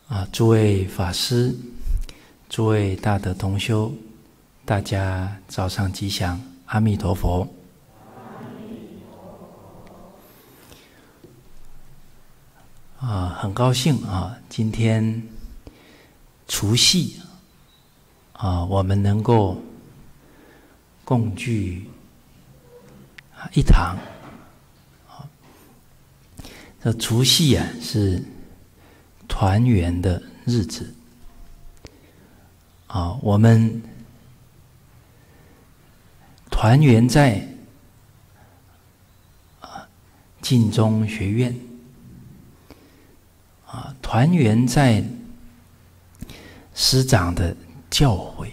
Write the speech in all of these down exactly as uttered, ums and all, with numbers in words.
啊，诸位法师，诸位大德同修，大家早上吉祥，阿弥陀佛。啊，很高兴啊，今天除夕啊，我们能够共聚一堂。啊，这除夕啊是团圆的日子啊，我们团圆在啊净宗学院。啊，团圆在师长的教诲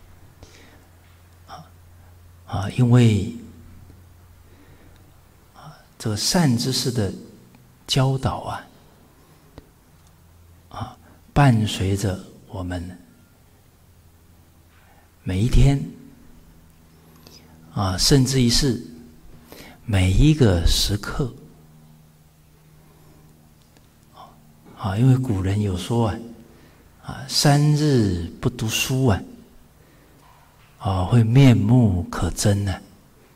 啊啊，因为啊这个善知识的教导啊啊，伴随着我们每一天啊，甚至于是每一个时刻。啊，因为古人有说啊，啊，三日不读书啊，啊，会面目可憎呢。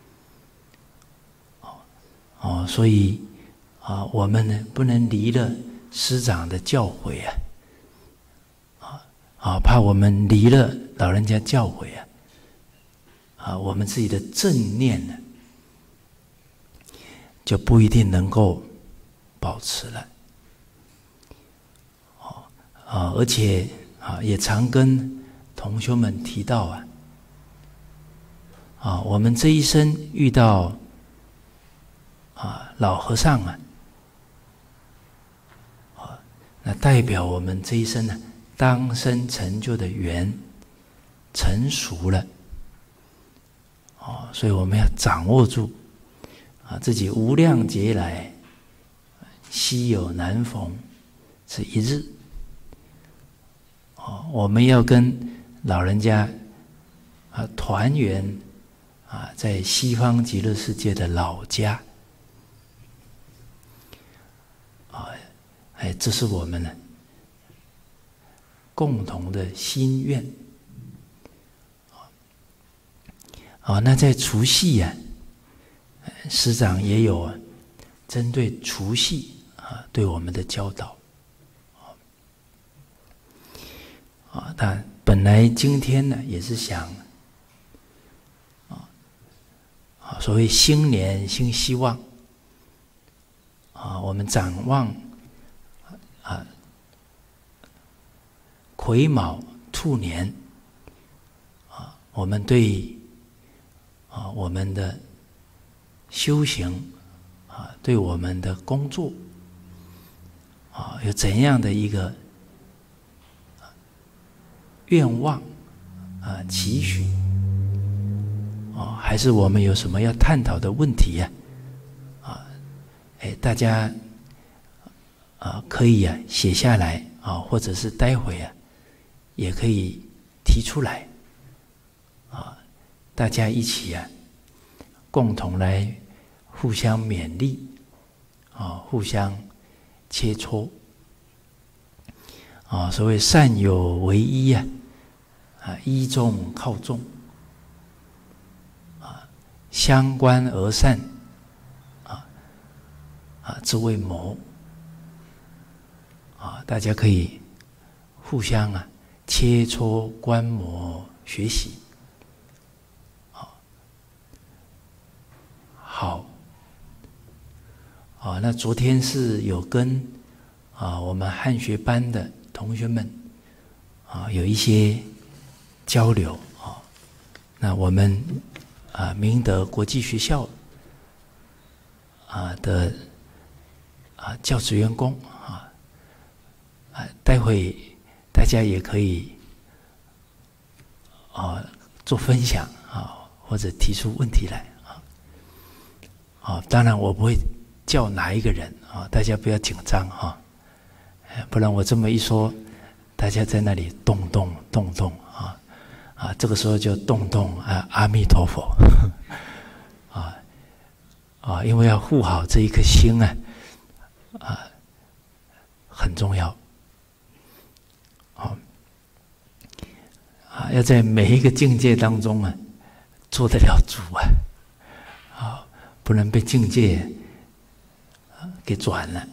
哦，所以啊，我们呢不能离了师长的教诲啊，啊啊，怕我们离了老人家教诲啊，啊，我们自己的正念呢就不一定能够保持了。啊，而且啊，也常跟同学们提到啊，啊，我们这一生遇到啊老和尚啊，啊，那代表我们这一生呢，当生成就的缘成熟了，啊，所以我们要掌握住啊，自己无量劫来稀有难逢这一日。我们要跟老人家啊团圆啊，在西方极乐世界的老家啊，哎，这是我们呢共同的心愿啊。那在除夕呀，师长也有啊针对除夕啊对我们的教导。啊，但本来今天呢，也是想，啊，啊，所谓新年新希望，啊，我们展望，啊，癸卯兔年，啊，我们对，啊，我们的修行，啊，对我们的工作，啊，有怎样的一个愿望啊，期许哦，还是我们有什么要探讨的问题呀？啊，哎，大家啊可以啊写下来啊，或者是待会啊也可以提出来啊，大家一起啊共同来互相勉励啊，互相切磋啊，所谓善有为依啊。啊，依众靠众，啊，相观而善，啊啊，之谓谋，啊，大家可以互相啊切磋观摩学习，啊，好，啊，那昨天是有跟啊我们汉学班的同学们啊有一些交流啊，那我们啊明德国际学校啊的啊教职员工啊啊，待会大家也可以啊做分享啊，或者提出问题来啊啊，当然我不会叫哪一个人啊，大家不要紧张哈，不然我这么一说，大家在那里动动动动啊。啊，这个时候就动动啊，阿弥陀佛，啊啊，因为要护好这一颗心啊，啊，很重要啊，要在每一个境界当中啊，做得了主啊，啊，不能被境界给转了。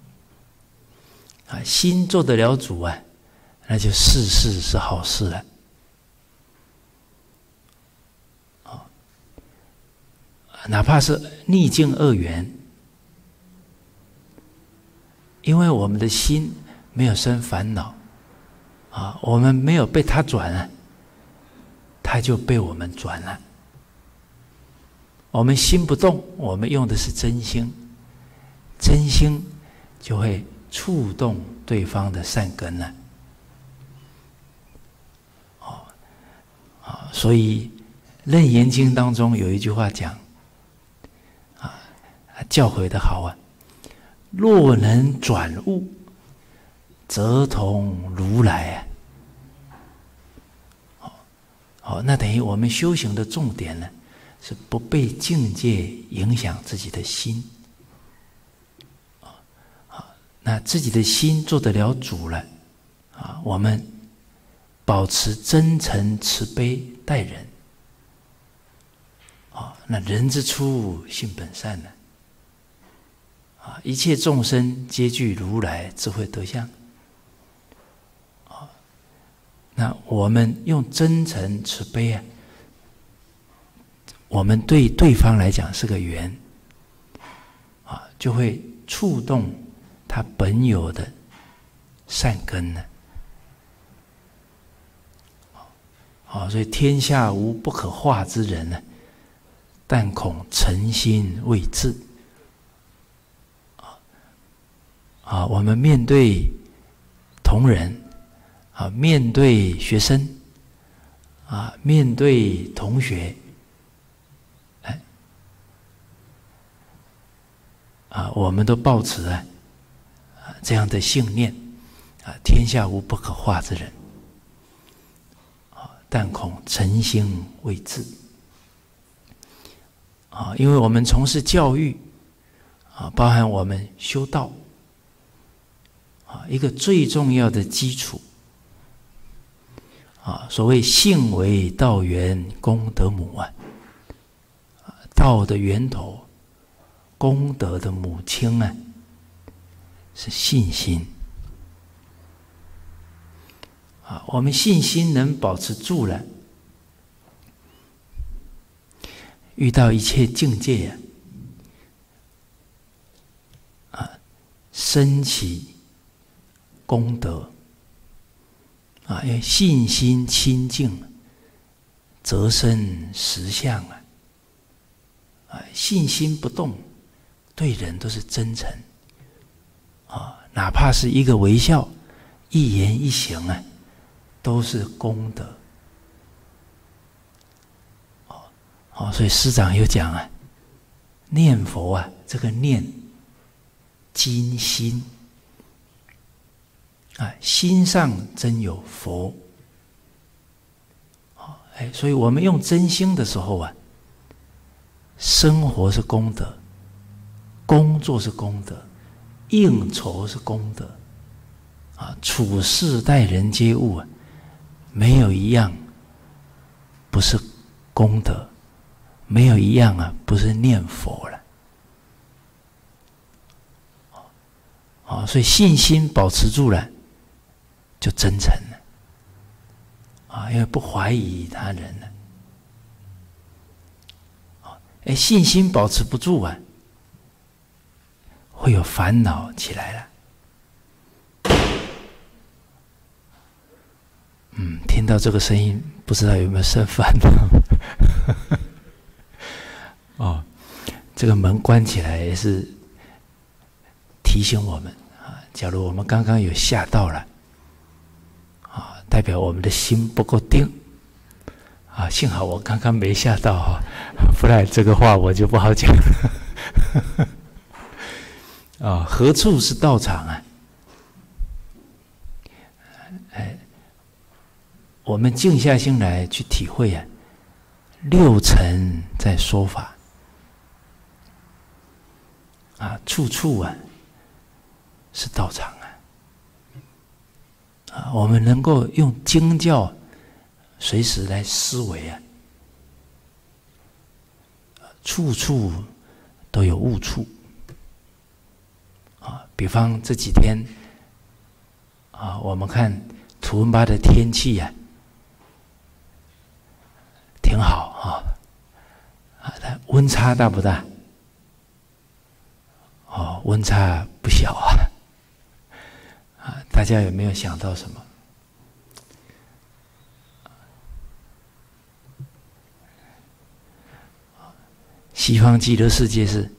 啊，心做得了主啊，那就事事是好事了。啊，哪怕是逆境恶缘，因为我们的心没有生烦恼，啊，我们没有被他转啊，他就被我们转了。我们心不动，我们用的是真心，真心就会触动对方的善根了。哦，啊，所以《楞严经》当中有一句话讲，啊，教诲的好啊，若能转悟，则同如来啊。哦，哦，那等于我们修行的重点呢，是不被境界影响自己的心。那自己的心做得了主了，啊，我们保持真诚慈悲待人，啊，那人之初性本善呢，啊，一切众生皆具如来智慧德相，啊，那我们用真诚慈悲啊，我们对对方来讲是个缘，啊，就会触动他本有的善根呢，好，所以天下无不可化之人呢，但恐诚心未至。啊，我们面对同仁，啊，面对学生，啊，面对同学，哎，啊，我们都抱持啊。这样的信念，啊，天下无不可化之人，啊，但恐诚心未至，啊，因为我们从事教育，啊，包含我们修道，啊，一个最重要的基础，啊，所谓信为道源，功德母啊，道的源头，功德的母亲啊。是信心啊！我们信心能保持住了，遇到一切境界呀，啊，升起功德啊，因为信心清净，则生实相啊！啊，信心不动，对人都是真诚。啊，哪怕是一个微笑、一言一行啊，都是功德。哦，哦，所以师长有讲啊，念佛啊，这个念精心啊，心上真有佛。哦，哎，所以我们用真心的时候啊，生活是功德，工作是功德。应酬是功德，啊，处事待人接物啊，没有一样不是功德，没有一样啊不是念佛了。啊，所以信心保持住了，就真诚了，啊，因为不怀疑他人了。啊，哎，信心保持不住啊。会有烦恼起来了。嗯，听到这个声音，不知道有没有生烦恼？哦，这个门关起来也是提醒我们啊。假如我们刚刚有吓到了，啊，代表我们的心不够定。啊，幸好我刚刚没吓到哈，不然这个话我就不好讲了。啊，何处是道场啊？哎，我们静下心来去体会啊，六尘在说法啊，处处啊是道场啊！啊，我们能够用经教随时来思维啊，处处都有误处啊。比方这几天啊，我们看图文巴的天气呀、啊，挺好啊，啊，它温差大不大？哦，温差不小啊！啊，大家有没有想到什么？西方极乐世界是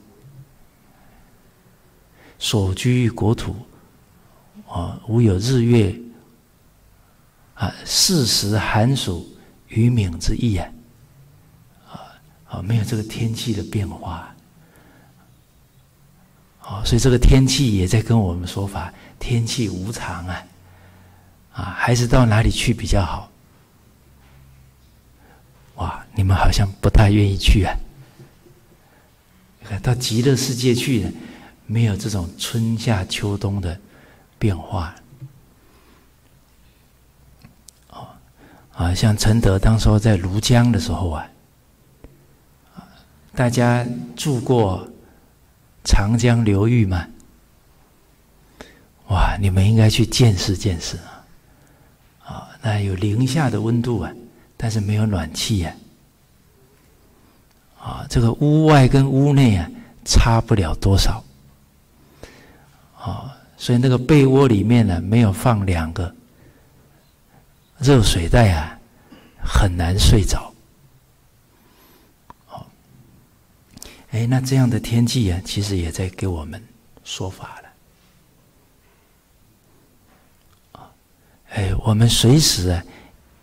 所居国土，啊，无有日月，啊，四时寒暑余冥之意啊，啊，啊，没有这个天气的变化。哦，所以这个天气也在跟我们说法，天气无常啊，啊，还是到哪里去比较好？哇，你们好像不大愿意去啊！到极乐世界去呢，没有这种春夏秋冬的变化。哦，啊，像陈德当时候在庐江的时候啊，大家住过长江流域嘛？哇，你们应该去见识见识啊！啊，那有零下的温度啊，但是没有暖气呀、啊。啊，这个屋外跟屋内啊，差不了多少。啊，所以那个被窝里面呢、啊，没有放两个热水袋啊，很难睡着。哎，那这样的天气啊，其实也在给我们说法了。啊，哎，我们随时啊，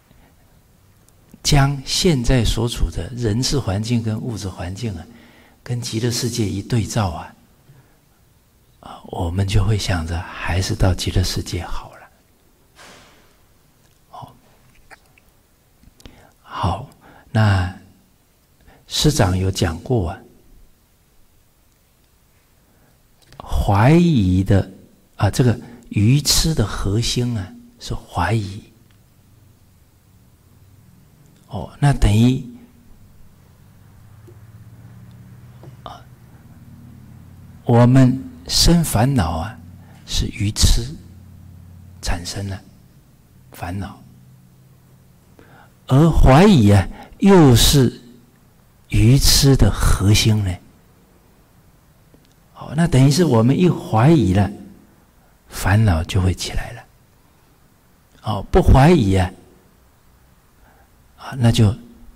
将现在所处的人事环境跟物质环境啊，跟极乐世界一对照啊，啊，我们就会想着还是到极乐世界好了。哦，好，那师长有讲过啊。怀疑的啊，这个愚痴的核心啊是怀疑。哦，那等于啊，我们生烦恼啊，是愚痴产生了烦恼，而怀疑啊，又是愚痴的核心呢。那等于是我们一怀疑了，烦恼就会起来了。哦，不怀疑啊，啊，那就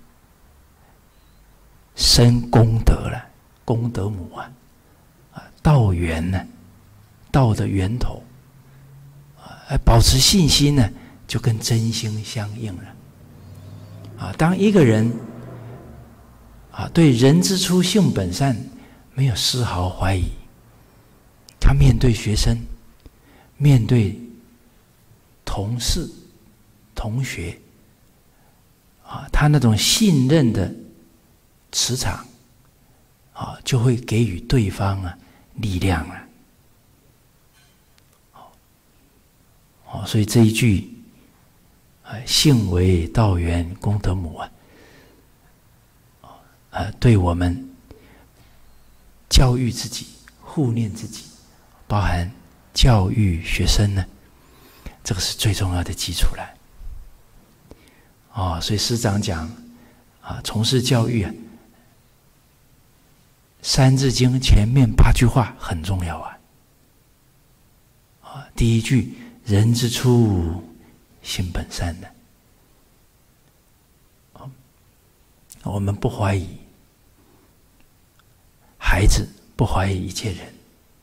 生功德了，功德母啊，啊，道源呢、啊，道的源头，啊，保持信心呢，就跟真心相应了。啊，当一个人啊对人之初性本善没有丝毫怀疑。他面对学生，面对同事、同学，啊，他那种信任的磁场，啊，就会给予对方啊力量了。哦，所以这一句，啊，性为道源功德母啊，啊，对我们教育自己、护念自己。包含教育学生呢，这个是最重要的基础了。哦，所以师长讲啊，从事教育啊，《三字经》前面八句话很重要啊。啊，第一句“人之初，性本善”的，哦，我们不怀疑孩子，不怀疑一切人。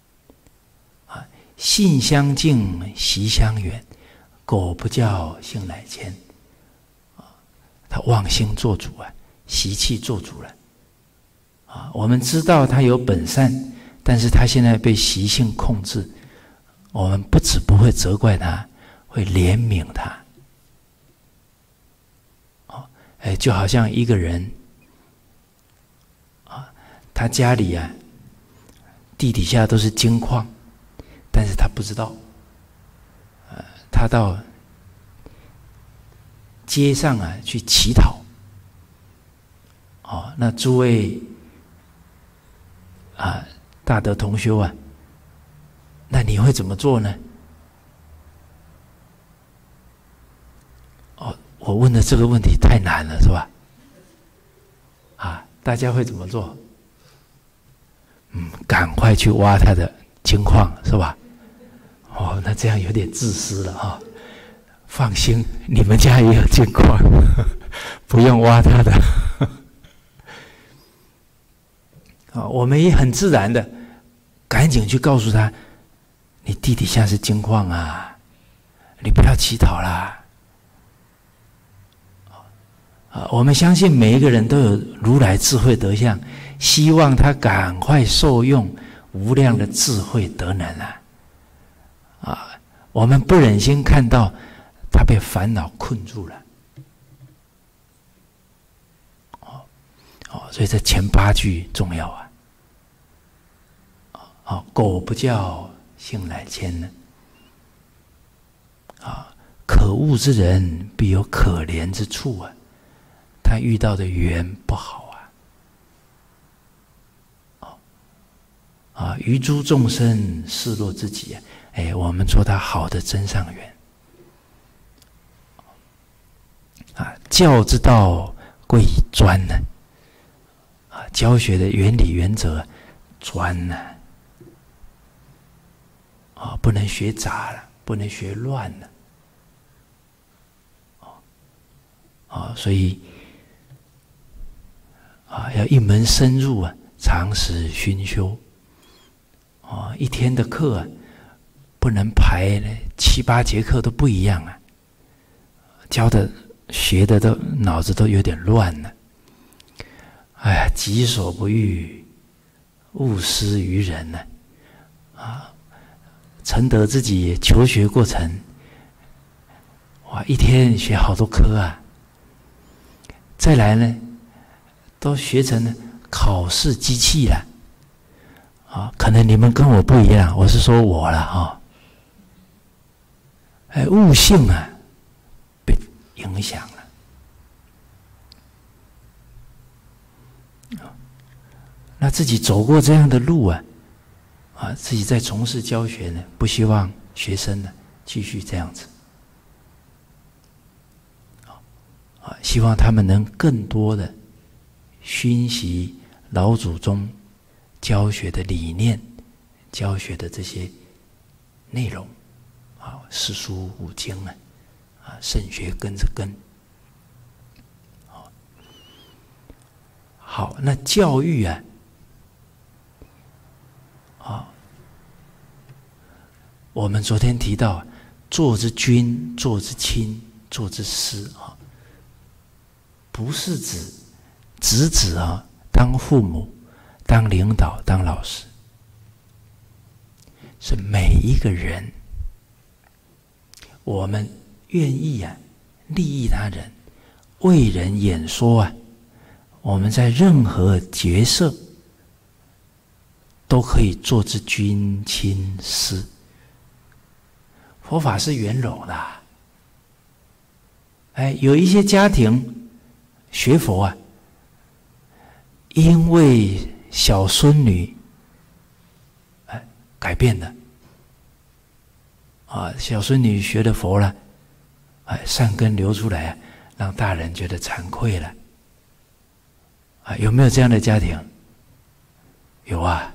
性相近，习相远，苟不教，性乃迁。啊，他妄心做主啊，习气做主了。啊，我们知道他有本善，但是他现在被习性控制，我们不只不会责怪他，会怜悯他。哦，哎，就好像一个人，啊，他家里啊，地底下都是金矿。但是他不知道，呃，他到街上啊去乞讨。哦，那诸位啊大德同修啊，那你会怎么做呢？哦，我问的这个问题太难了，是吧？啊，大家会怎么做？嗯，赶快去挖他的金矿，是吧？哦，那这样有点自私了啊、哦！放心，你们家也有金矿，不用挖他的。啊、哦，我们也很自然的，赶紧去告诉他，你地底下是金矿啊，你不要乞讨啦。啊，我们相信每一个人都有如来智慧德相，希望他赶快受用无量的智慧德能啊！啊，我们不忍心看到他被烦恼困住了。哦，哦，所以这前八句重要啊！啊，狗不叫性乃迁呢。啊，可恶之人必有可怜之处啊！他遇到的缘不好啊！哦，啊，于诸众生视若自己啊！哎，我们做他好的真上缘啊！教之道贵以专呢、啊！啊，教学的原理原则专呢、啊！啊，不能学杂了，不能学乱了。啊，所以啊，要一门深入啊，长时熏修。啊，一天的课啊，不能排七八节课都不一样啊，教的学的都脑子都有点乱了。哎呀，己所不欲，勿施于人呢、啊。啊，承得自己求学过程，哇，一天学好多科啊。再来呢，都学成了考试机器了，啊，可能你们跟我不一样，我是说我了啊。哎，悟性啊，被影响了。那自己走过这样的路啊，啊，自己在从事教学呢，不希望学生呢继续这样子。啊，希望他们能更多的熏习老祖宗教学的理念、教学的这些内容，啊，四书五经啊，啊，圣学跟着跟。好，那教育啊，啊，我们昨天提到，做之君，做之亲，做之师啊。不是指只指啊，当父母、当领导、当老师，是每一个人，我们愿意啊，利益他人，为人演说啊，我们在任何角色都可以做之君亲师。佛法是圆融的，哎，有一些家庭。学佛啊，因为小孙女哎改变了啊，小孙女学了佛了，哎，善根流出来，让大人觉得惭愧了啊，有没有这样的家庭？有啊，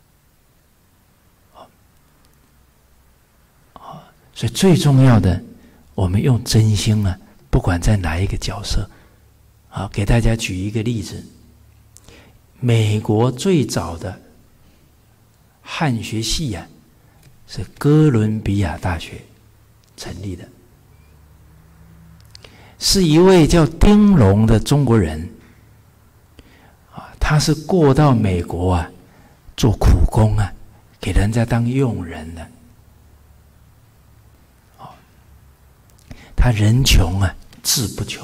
啊，所以最重要的，我们用真心啊，不管在哪一个角色。好，给大家举一个例子。美国最早的汉学系啊，是哥伦比亚大学成立的，是一位叫丁龙的中国人啊，他是过到美国啊，做苦工啊，给人家当佣人的。啊，他人穷啊，志不穷。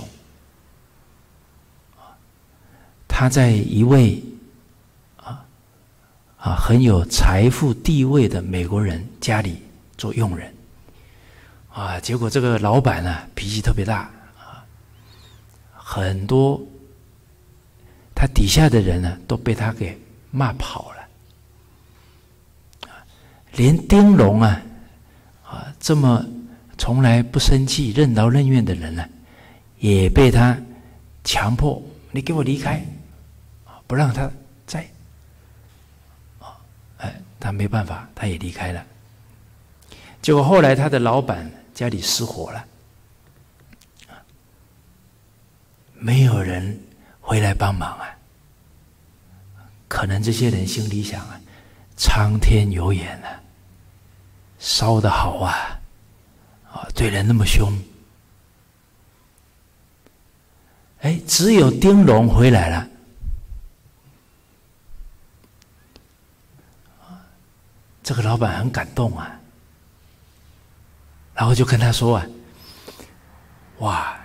他在一位啊啊很有财富地位的美国人家里做佣人，啊，结果这个老板呢、啊、脾气特别大啊， 很多他底下的人呢都被他给骂跑了，连丁龙啊啊这么从来不生气、任劳任怨的人呢，也被他强迫你给我离开，不让他在。哎，他没办法，他也离开了。结果后来他的老板家里失火了，没有人回来帮忙啊。可能这些人心里想啊，苍天有眼啊，烧得好啊，啊，对人那么凶。哎，只有丁龙回来了。这个老板很感动啊，然后就跟他说啊，哇，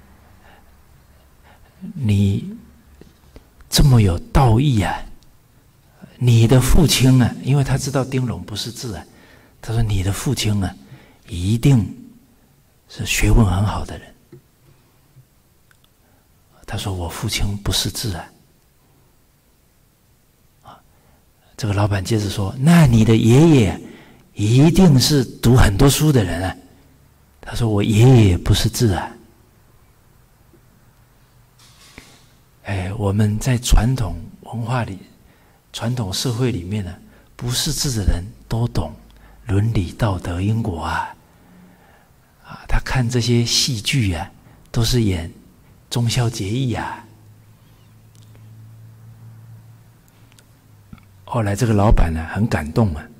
你这么有道义啊，你的父亲啊，因为他知道丁龙不识字啊，他说你的父亲啊，一定是学问很好的人。他说我父亲不识字啊。这个老板接着说，那你的爷爷一定是读很多书的人啊。他说我爷爷不识字啊。哎，我们在传统文化里、传统社会里面呢，不识字的人都懂伦理道德因果啊。啊，他看这些戏剧啊，都是演忠孝节义啊。后来这个老板呢很感动啊，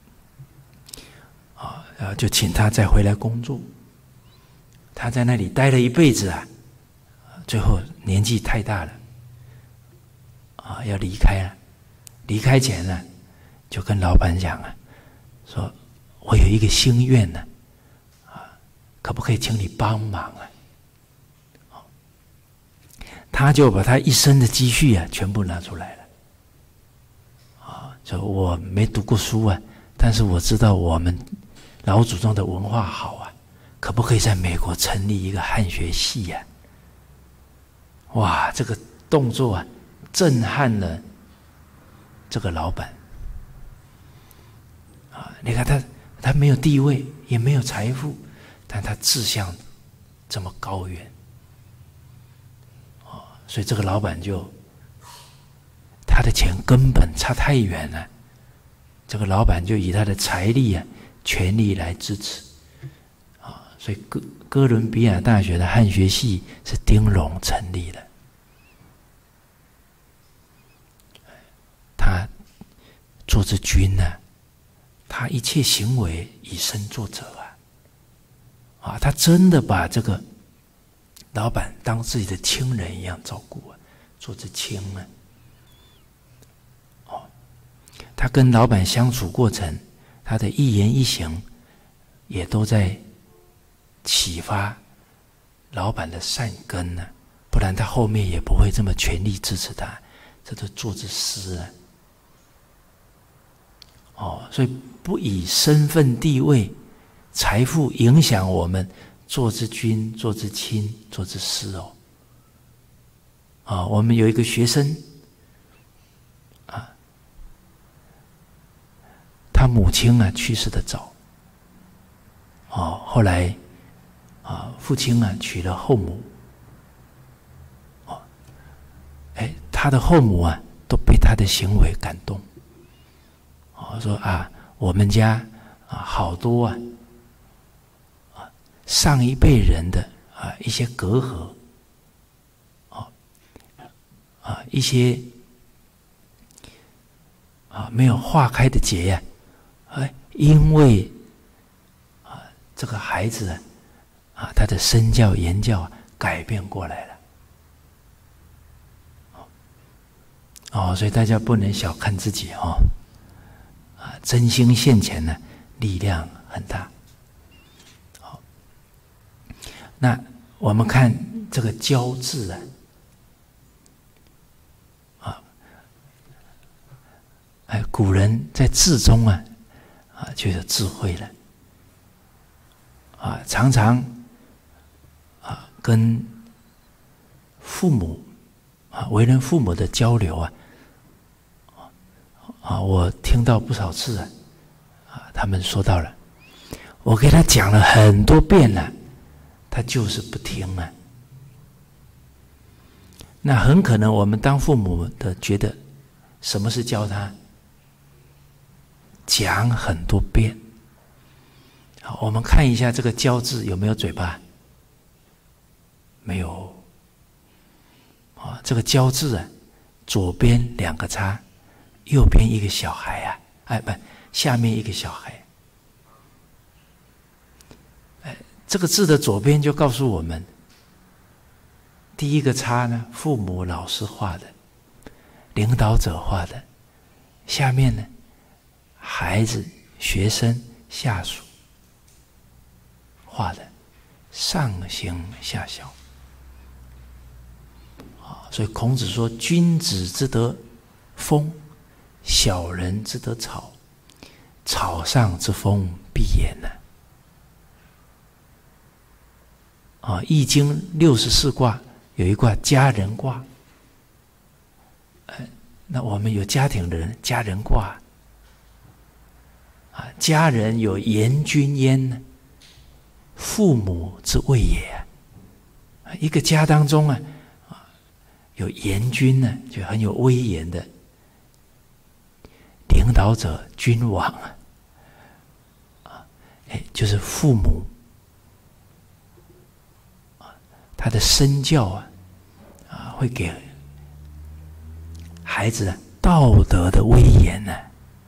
啊，然后就请他再回来工作。他在那里待了一辈子啊，最后年纪太大了，啊，要离开了。离开前呢，就跟老板讲啊，说我有一个心愿呢，啊，可不可以请你帮忙啊？他就把他一生的积蓄啊全部拿出来了。说我没读过书啊，但是我知道我们老祖宗的文化好啊，可不可以在美国成立一个汉学系呀、啊？哇，这个动作啊，震撼了这个老板啊！你看他，他没有地位，也没有财富，但他志向这么高远啊，所以这个老板就。他的钱根本差太远了，这个老板就以他的财力啊、全力来支持，啊，所以哥哥伦比亚大学的汉学系是丁龙成立的。他做之君呢、啊，他一切行为以身作则啊，啊，他真的把这个老板当自己的亲人一样照顾啊，做之亲啊。他跟老板相处过程，他的一言一行也都在启发老板的善根呢、啊，不然他后面也不会这么全力支持他。这都做之师啊，哦，所以不以身份地位、财富影响我们做之君、做之亲、做之师哦。啊、哦，我们有一个学生。他母亲啊去世的早，哦，后来啊父亲啊娶了后母，哦，哎，他的后母啊都被他的行为感动，哦，说啊我们家啊好多啊啊上一辈人的啊一些隔阂，啊啊一些啊没有化开的结呀、啊。哎，因为啊，这个孩子啊，他的身教言教啊改变过来了，哦，所以大家不能小看自己哦，啊，真心现前呢，力量很大。好，那我们看这个“教”字啊，啊，哎，古人在字中啊。啊，就有智慧了。啊，常常啊跟父母啊，为人父母的交流啊，啊，我听到不少次啊，啊，他们说到了，我给他讲了很多遍了，他就是不听啊。那很可能我们当父母的觉得，什么是教他？讲很多遍。好，我们看一下这个教字有没有嘴巴？没有。啊，这个教字啊，左边两个叉，右边一个小孩啊，哎不，下面一个小孩。哎，这个字的左边就告诉我们。第一个叉呢，父母、老师画的，领导者画的；下面呢，孩子、学生、下属画的，上行下效。啊，所以孔子说：“君子之德风，小人之德草。草上之风必偃呢。”啊，《易经》六十四卦。有一卦家人卦，呃，那我们有家庭的人，家人卦啊，家人有严君焉呢，父母之谓也。啊，一个家当中啊，啊，有严君呢，就很有威严的领导者、君王啊，啊，哎，就是父母啊，他的身教啊。啊，会给孩子道德的威严呢，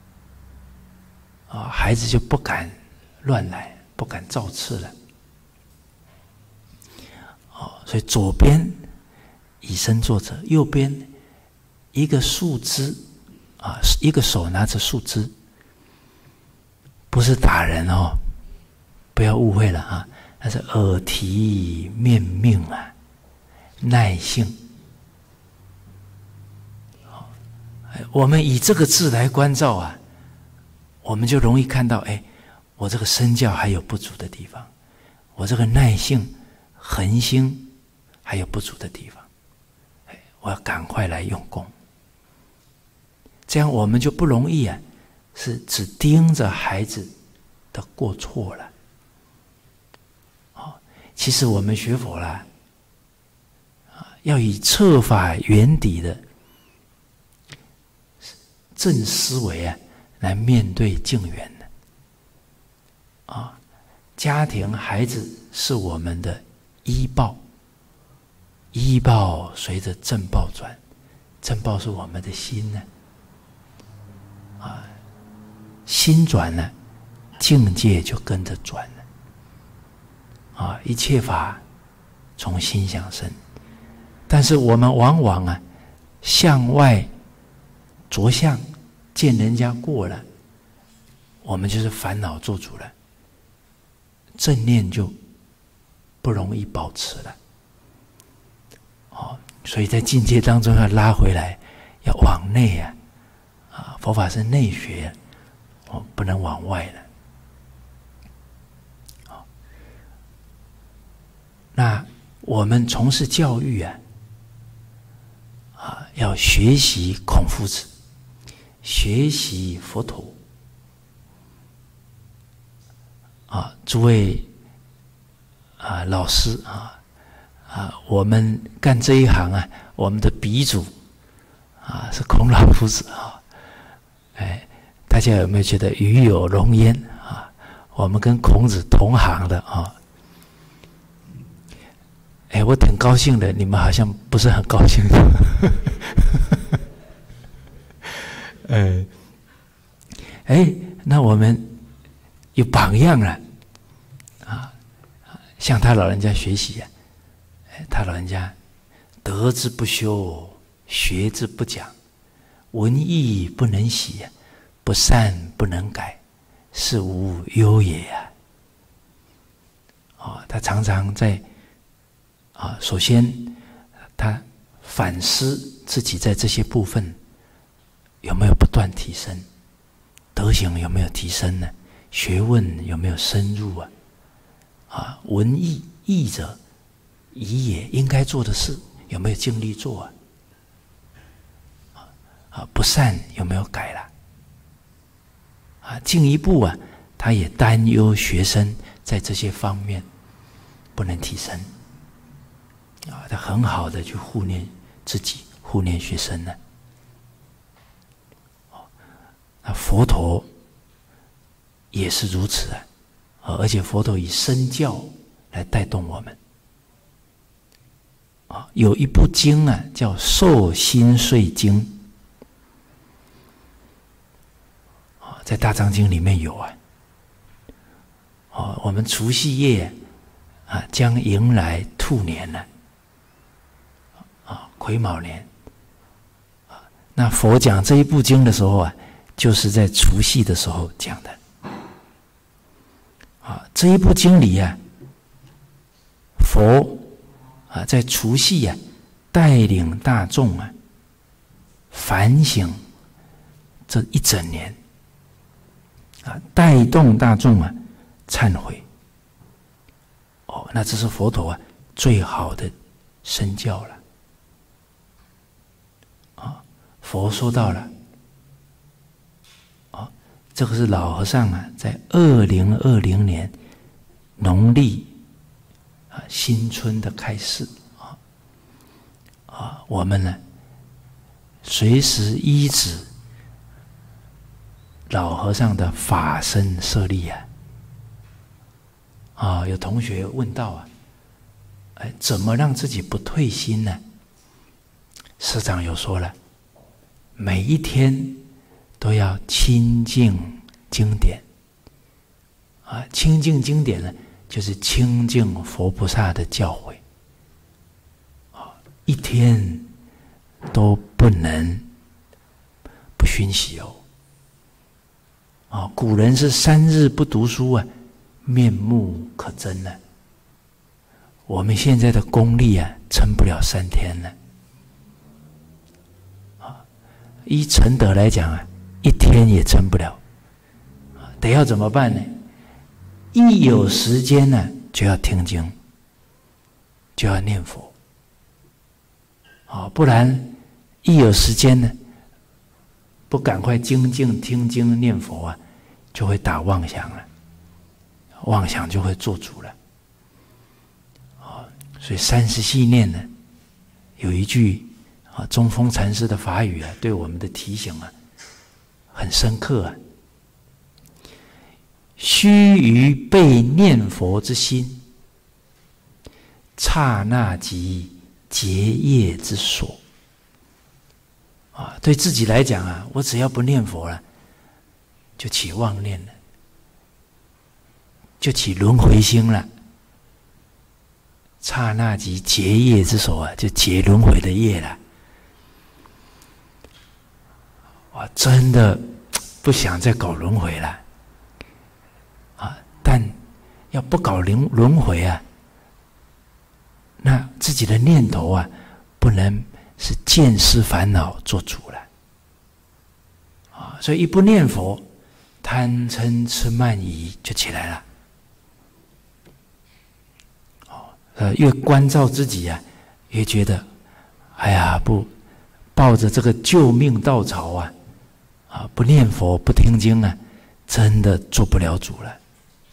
啊，孩子就不敢乱来，不敢造次了。哦，所以左边以身作则，右边一个树枝啊，一个手拿着树枝，不是打人哦，不要误会了啊，那是耳提面命啊。耐性，我们以这个字来关照啊，我们就容易看到，哎，我这个身教还有不足的地方，我这个耐性、恒心还有不足的地方，哎，我要赶快来用功，这样我们就不容易啊，是只盯着孩子的过错了。哦，其实我们学佛啦。要以彻法圆底的正思维啊，来面对境缘的啊，家庭孩子是我们的依报，依报随着正报转，正报是我们的心呢，啊，心转了，境界就跟着转了，啊，一切法从心想生。但是我们往往啊，向外着相，见人家过了，我们就是烦恼做主了，正念就不容易保持了。哦，所以在境界当中要拉回来，要往内啊，啊，佛法是内学，哦，不能往外了。哦，那我们从事教育啊。啊，要学习孔夫子，学习佛陀。啊，诸位啊，老师啊，啊，我们干这一行啊，我们的鼻祖啊是孔老夫子啊。哎，大家有没有觉得与有荣焉啊？我们跟孔子同行的啊。哎，我挺高兴的，你们好像不是很高兴的。呃，哎，那我们有榜样了啊，向他老人家学习呀、啊。他老人家德之不修，学之不讲，文艺不能习，不善不能改，是无忧也呀、啊。哦，他常常在。啊，首先，他反思自己在这些部分有没有不断提升，德行有没有提升呢？学问有没有深入啊？啊，文艺义者宜也，应该做的事有没有尽力做啊？啊，不善有没有改了？啊，进一步啊，他也担忧学生在这些方面不能提升。啊，他很好的去护念自己，护念学生呢。那佛陀也是如此啊，而且佛陀以身教来带动我们。啊，有一部经啊，叫《受心税经》。啊，在大藏经里面有啊。哦，我们除夕夜啊，将迎来兔年了。啊，癸卯年。啊，那佛讲这一部经的时候啊，就是在除夕的时候讲的。啊，这一部经里啊，佛啊在除夕啊带领大众啊反省这一整年，啊，带动大众啊忏悔。哦，那这是佛陀啊最好的身教了。啊，佛说到了。这个是老和尚啊，在二零二零年农历啊新春的开始啊啊，我们呢随时依止老和尚的法身舍利啊啊，有同学问到啊，哎，怎么让自己不退心呢？师长有说了，每一天都要亲近经典，啊，亲近经典呢，就是亲近佛菩萨的教诲，啊，一天都不能不熏习哦，啊，古人是三日不读书啊，面目可憎呢。我们现在的功力啊，撑不了三天了，啊，依承德来讲啊。一天也撑不了，得要怎么办呢？一有时间呢，就要听经，就要念佛，啊，不然一有时间呢，不赶快精进听经念佛啊，就会打妄想了，妄想就会做主了，啊，所以三十细念呢，有一句啊，中峰禅师的法语啊，对我们的提醒啊。很深刻啊！须臾被念佛之心，刹那即结业之所。啊，对自己来讲啊，我只要不念佛了，就起妄念了，就起轮回心了。刹那即结业之所啊，就结轮回的业了。我真的不想再搞轮回了，啊！但要不搞轮轮回啊，那自己的念头啊，不能是见思烦恼做主了，啊！所以一不念佛，贪嗔痴慢疑就起来了，哦，呃，越关照自己啊，越觉得，哎呀，不抱着这个救命稻草啊。啊，不念佛不听经啊，真的做不了主了。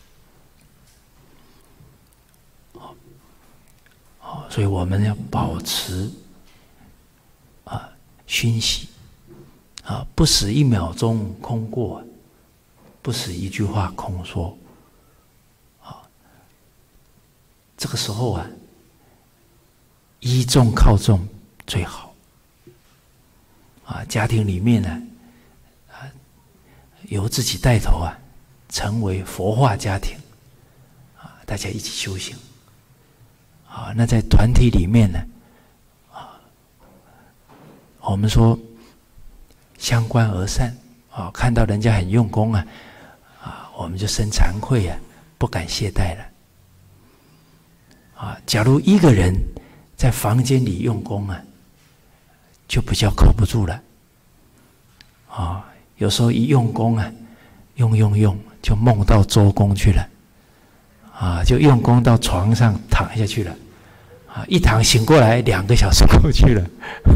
哦，哦，所以我们要保持啊熏习啊，不使一秒钟空过，不使一句话空说。啊，这个时候啊，依众靠众最好。啊，家庭里面呢。由自己带头啊，成为佛化家庭，啊，大家一起修行，啊，那在团体里面呢，啊，我们说相观而善，啊，看到人家很用功啊，啊，我们就生惭愧啊，不敢懈怠了，啊，假如一个人在房间里用功啊，就比较靠不住了，啊。有时候一用功啊，用用用就梦到周公去了，啊，就用功到床上躺下去了， 啊，一堂醒过来，两个小时过去了。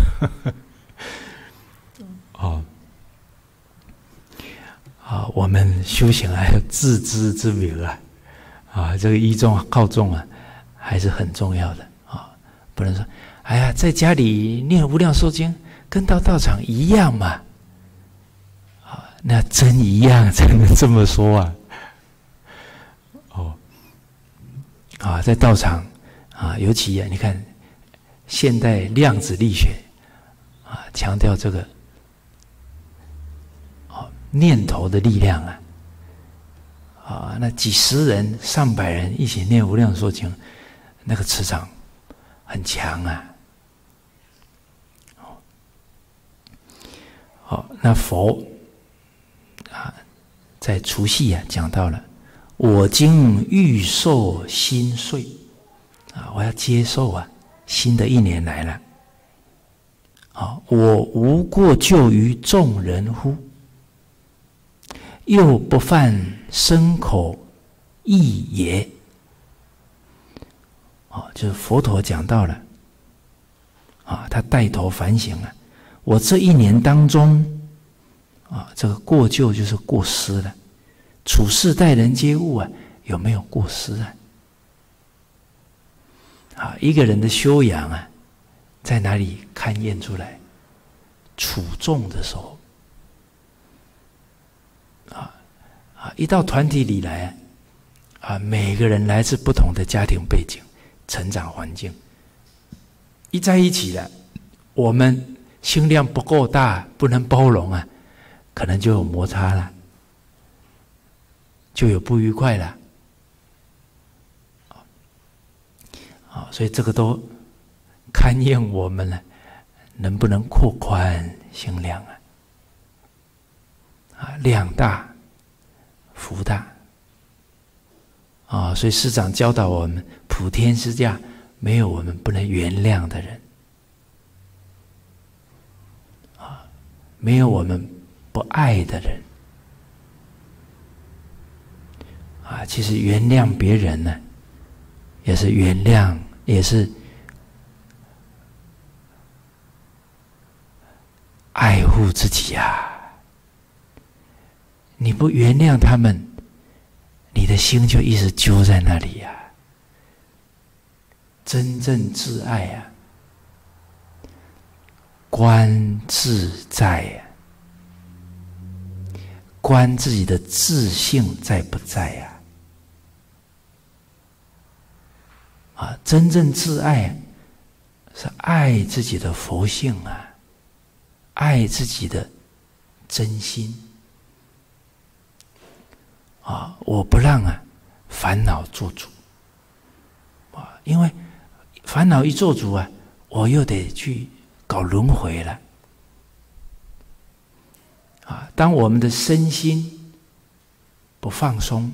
哦，啊，我们修行还有自知之明啊，啊，这个依重靠重啊，还是很重要的啊，不能说，哎呀，在家里念无量寿经，跟到道场一样嘛，啊，那真一样才能这么说啊。哦，啊，在道场啊，尤其啊，你看现代量子力学啊，强调这个。念头的力量啊，啊，那几十人、上百人一起念无量寿经，那个磁场很强啊。好，那佛啊，在除夕啊讲到了，我今欲受新岁啊，我要接受啊，新的一年来了。啊，我无过咎于众人乎？又不犯身口意也。哦，就是佛陀讲到了，啊，他带头反省了，我这一年当中，啊，这个过咎就是过失了，处事待人接物啊，有没有过失啊？啊，一个人的修养啊，在哪里勘验出来？处众的时候。啊，一到团体里来，啊，每个人来自不同的家庭背景、成长环境，一在一起了，我们心量不够大，不能包容啊，可能就有摩擦了，就有不愉快了。啊，所以这个都勘验我们呢，能不能扩宽心量啊？啊，量大。福大啊，所以师长教导我们，普天之下没有我们不能原谅的人啊，没有我们不爱的人啊。其实原谅别人呢，也是原谅，也是爱护自己啊。你不原谅他们，你的心就一直揪在那里呀、啊。真正自爱啊，观自在呀、啊，观自己的自性在不在呀、啊？啊，真正自爱是爱自己的佛性啊，爱自己的真心。啊，我不让啊烦恼做主啊，因为烦恼一做主啊，我又得去搞轮回了啊。当我们的身心不放松，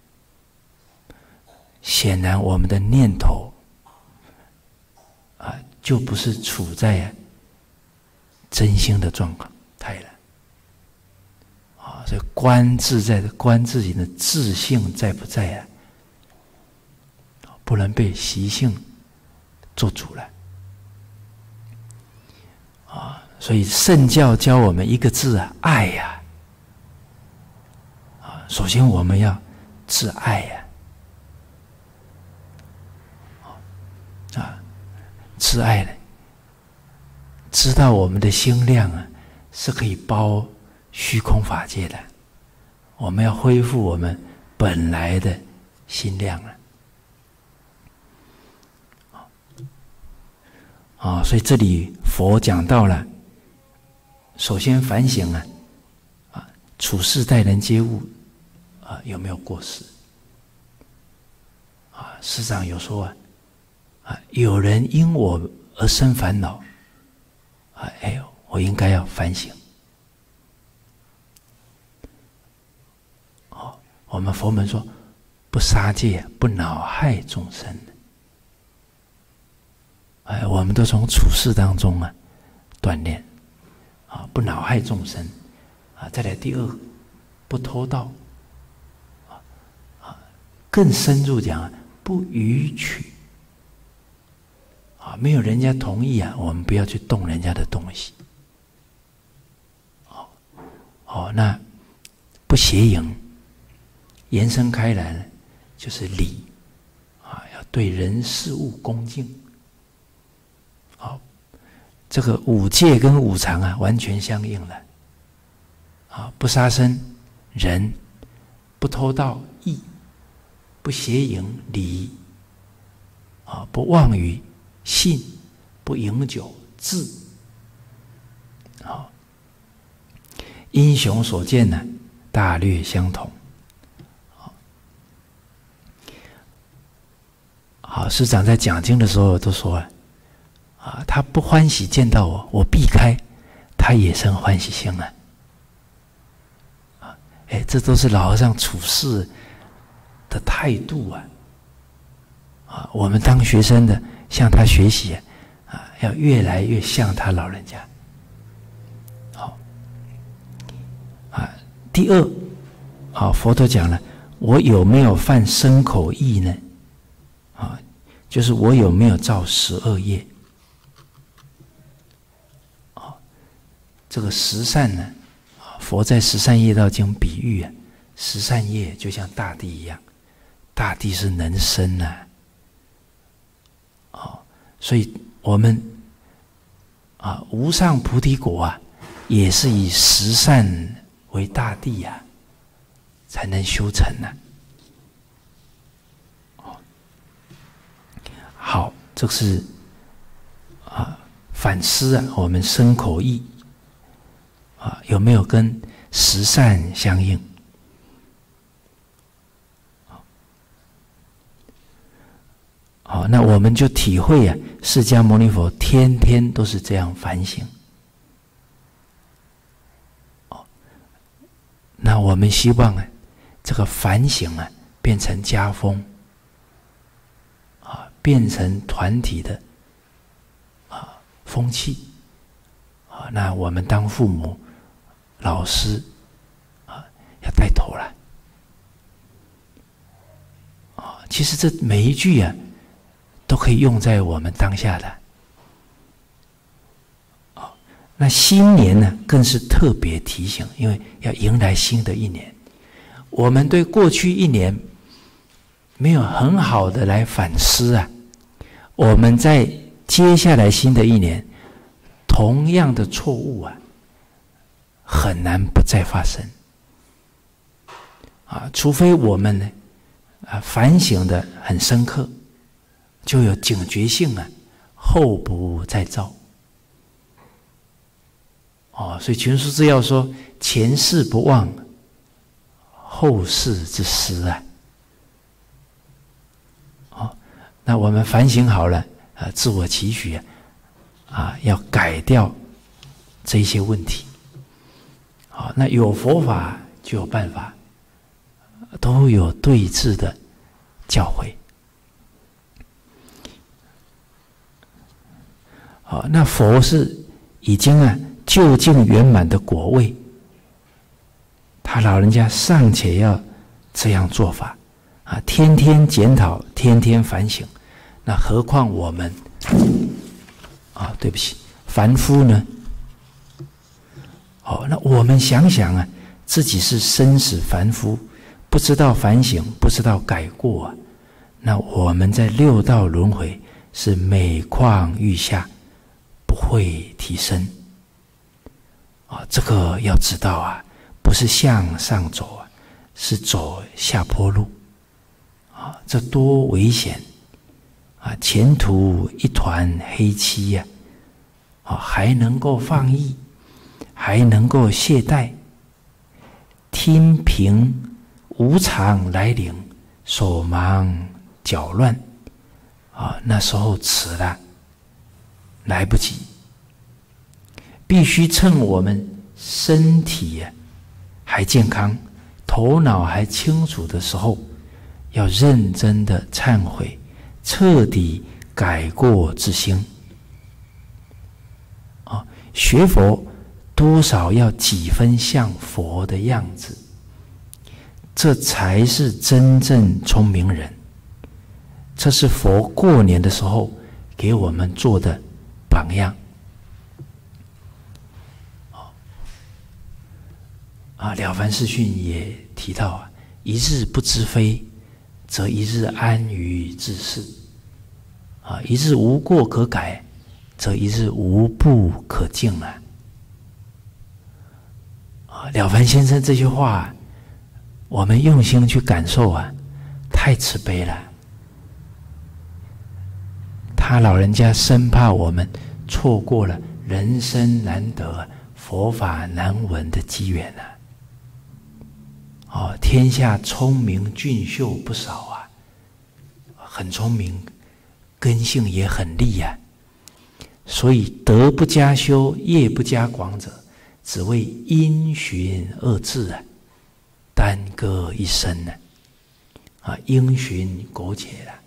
显然我们的念头啊，就不是处在、啊、真心的状态了。啊，所以观自在的观自己的自性在不在啊？不能被习性做主了。啊，所以圣教教我们一个字啊，爱呀、啊。啊，首先我们要自爱呀、啊。啊，自爱呢，知道我们的心量啊，是可以包虚空法界的，我们要恢复我们本来的心量了。啊，所以这里佛讲到了，首先反省啊，啊，处事待人接物啊，有没有过失？啊，师长有说啊，啊，有人因我而生烦恼，啊，哎呦，我应该要反省。哦，我们佛门说，不杀戒，不恼害众生。哎，我们都从处事当中啊锻炼啊，不恼害众生啊。再来第二，不偷盗啊啊，更深入讲啊，不逾矩没有人家同意啊，我们不要去动人家的东西。哦，哦，那不邪淫，延伸开来呢，就是礼啊，要对人事物恭敬。好，这个五戒跟五常啊，完全相应了。啊，不杀生，仁；不偷盗，义；不邪淫，礼；啊，不妄语，信；不饮酒，智。好，英雄所见呢，大略相同。好，师长在讲经的时候都说啊，啊，他不欢喜见到我，我避开，他也生欢喜心啊。哎，这都是老和尚处事的态度啊！啊，我们当学生的向他学习啊，啊，要越来越像他老人家。好，啊，第二，啊，佛陀讲了，我有没有犯身口意呢？啊，就是我有没有造十恶业？啊，这个十善呢？佛在《十善业道经》比喻啊，十善业就像大地一样，大地是能生呐、啊，哦，所以我们啊，无上菩提果啊，也是以十善为大地啊，才能修成呐、啊。哦，好，这是啊反思啊，我们身口意。啊，有没有跟十善相应？好，那我们就体会啊，释迦牟尼佛天天都是这样反省。哦，那我们希望啊，这个反省啊，变成家风，啊，变成团体的啊风气。啊，那我们当父母。老师啊，要带头了啊！其实这每一句啊，都可以用在我们当下的啊。那新年呢，更是特别提醒，因为要迎来新的一年，我们对过去一年没有很好的来反思啊，我们在接下来新的一年，同样的错误啊。很难不再发生啊！除非我们呢啊反省的很深刻，就有警觉性啊，后不再造。哦，所以全书之要说：前事不忘，后事之师啊。哦，那我们反省好了啊，自我期许啊，啊，要改掉这一些问题。好，那有佛法就有办法，都有对治的教诲。好，那佛是已经啊究竟圆满的果位，他老人家尚且要这样做法啊，天天检讨，天天反省，那何况我们啊？对不起，凡夫呢？哦，那我们想想啊，自己是生死凡夫，不知道反省，不知道改过啊，那我们在六道轮回是每况愈下，不会提升。啊，这个要知道啊，不是向上走啊，是走下坡路。啊，这多危险啊！前途一团黑漆呀！啊，还能够放逸？还能够懈怠，听凭无常来临，手忙脚乱，啊，那时候迟了，来不及。必须趁我们身体还健康，头脑还清楚的时候，要认真的忏悔，彻底改过自新。啊，学佛。多少要几分像佛的样子，这才是真正聪明人。这是佛过年的时候给我们做的榜样。啊，《了凡四训》也提到啊，一日不知非，则一日安于自是；啊，一日无过可改，则一日无不可敬啊！啊，了凡先生这句话，我们用心去感受啊，太慈悲了。他老人家生怕我们错过了人生难得、佛法难闻的机缘啊！哦，天下聪明俊秀不少啊，很聪明，根性也很利呀、啊。所以德不加修，业不加广者，只为因循二字啊，耽搁一生呢、啊。啊，因循苟且了。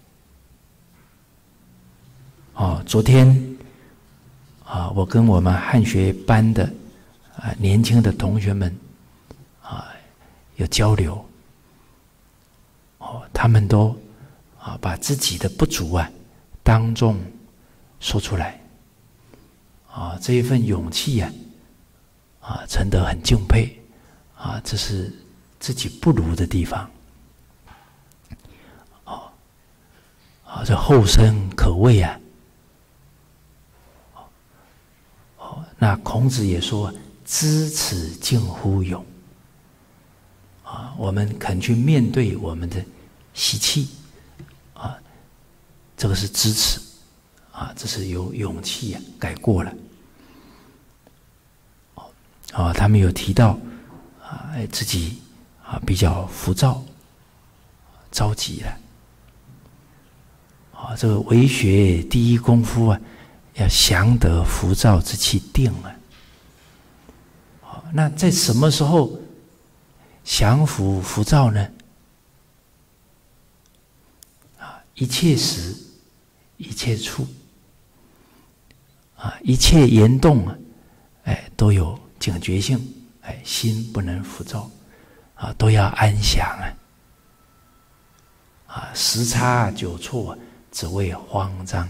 哦，昨天啊，我跟我们汉学班的啊年轻的同学们啊。有交流，哦，他们都啊把自己的不足啊当众说出来，啊，这一份勇气呀、啊，啊，真的很敬佩，啊，这是自己不如的地方，哦，啊，这后生可畏啊，哦，那孔子也说：“知耻近乎勇。”啊，我们肯去面对我们的习气，啊，这个是支持，啊，这是有勇气啊，改过了。啊，他们有提到啊，自己啊比较浮躁、着急了。啊，这个为学第一功夫啊，要降得浮躁之气定啊。好，那在什么时候降服浮躁呢？啊，一切时，一切处，啊，一切言动啊，哎，都有警觉性，哎，心不能浮躁，啊，都要安详啊，啊，十差九错，只为慌张。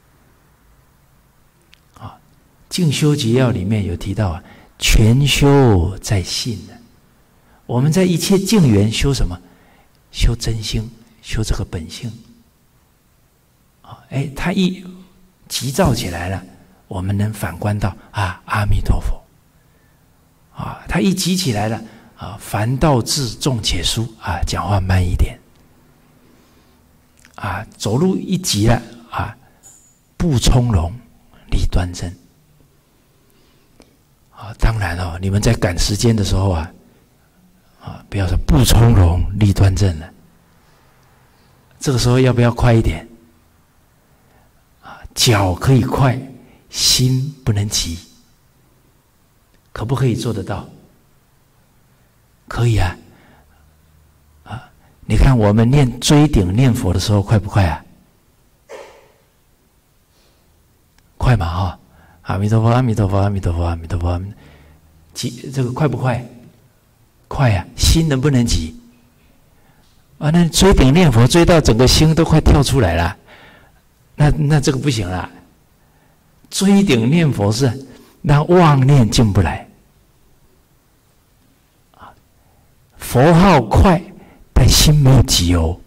啊，静修集要里面有提到啊，全修在信啊。我们在一切境缘修什么？修真心，修这个本性。啊，哎，他一急躁起来了，我们能反观到啊，阿弥陀佛。啊，他一急起来了，啊，凡道至重且疏啊，讲话慢一点。啊，走路一急了啊，步从容，立端正。啊，当然哦，你们在赶时间的时候啊。啊，不要说步从容，立端正了。这个时候要不要快一点？啊，脚可以快，心不能急。可不可以做得到？可以啊。啊，你看我们念追顶念佛的时候快不快啊？快嘛哈！阿弥陀佛，阿弥陀佛，阿弥陀佛，阿弥陀佛。急，这个快不快？快呀、啊，心能不能急？啊，那追顶念佛追到整个心都快跳出来了，那那这个不行了。追顶念佛是让妄念进不来，啊，佛号快，但心没有急哦。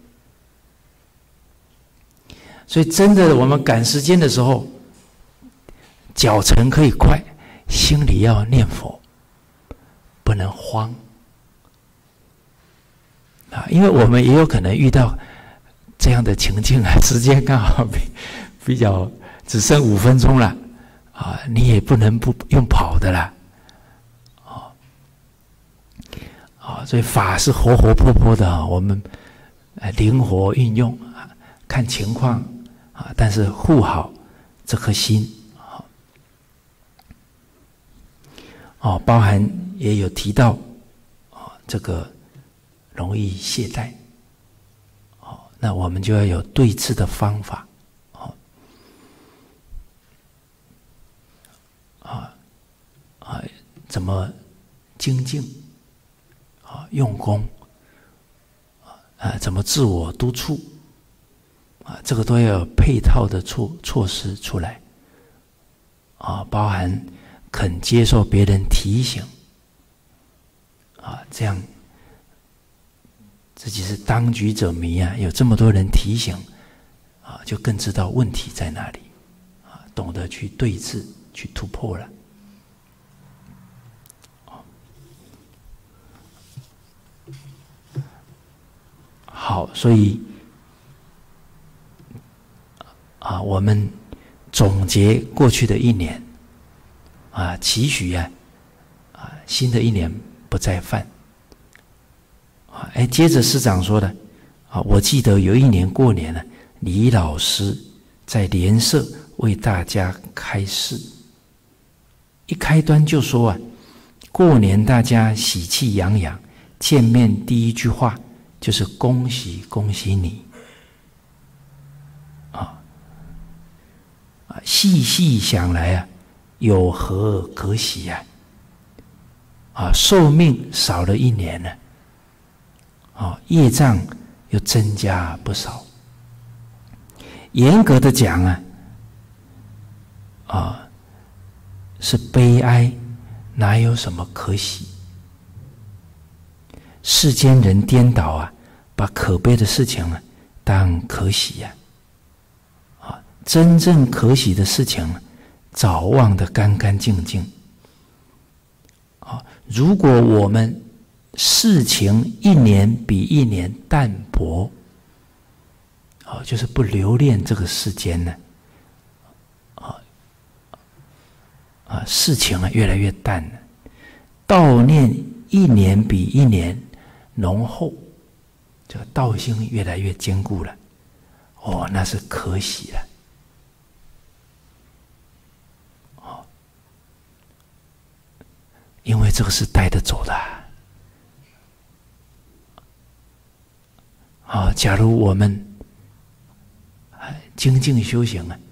所以真的，我们赶时间的时候，脚程可以快，心里要念佛，不能慌。啊，因为我们也有可能遇到这样的情境啊，时间刚好比比较只剩五分钟了，啊，你也不能不用跑的啦，啊，啊，所以法是活活泼泼的啊，我们灵活运用啊，看情况啊，但是护好这颗心啊，哦，包含也有提到啊，这个。容易懈怠，哦，那我们就要有对治的方法，哦，啊啊，怎么精进，啊，用功，啊，怎么自我督促， 啊，这个都要有配套的措措施出来啊，包含肯接受别人提醒啊，这样自己是当局者迷啊，有这么多人提醒啊，就更知道问题在哪里啊，懂得去对治、去突破了。好，所以啊，我们总结过去的一年啊，期许啊，啊，新的一年不再犯啊。哎，接着师长说的啊，我记得有一年过年呢，李老师在莲社为大家开示，一开端就说啊，过年大家喜气洋洋，见面第一句话就是恭喜恭喜你，啊啊！细细想来啊，有何可喜呀？啊，寿命少了一年呢，啊，业障又增加不少。严格的讲啊，啊，是悲哀，哪有什么可喜？世间人颠倒啊，把可悲的事情啊当可喜呀、啊，啊，真正可喜的事情，早忘得干干净净。啊，如果我们事情一年比一年淡薄，啊，就是不留恋这个世间呢，啊啊，事情啊越来越淡了，悼念一年比一年浓厚，这个道心越来越坚固了，哦，那是可喜了。哦，因为这个是带得走的。啊、哦，假如我们精进修行啊，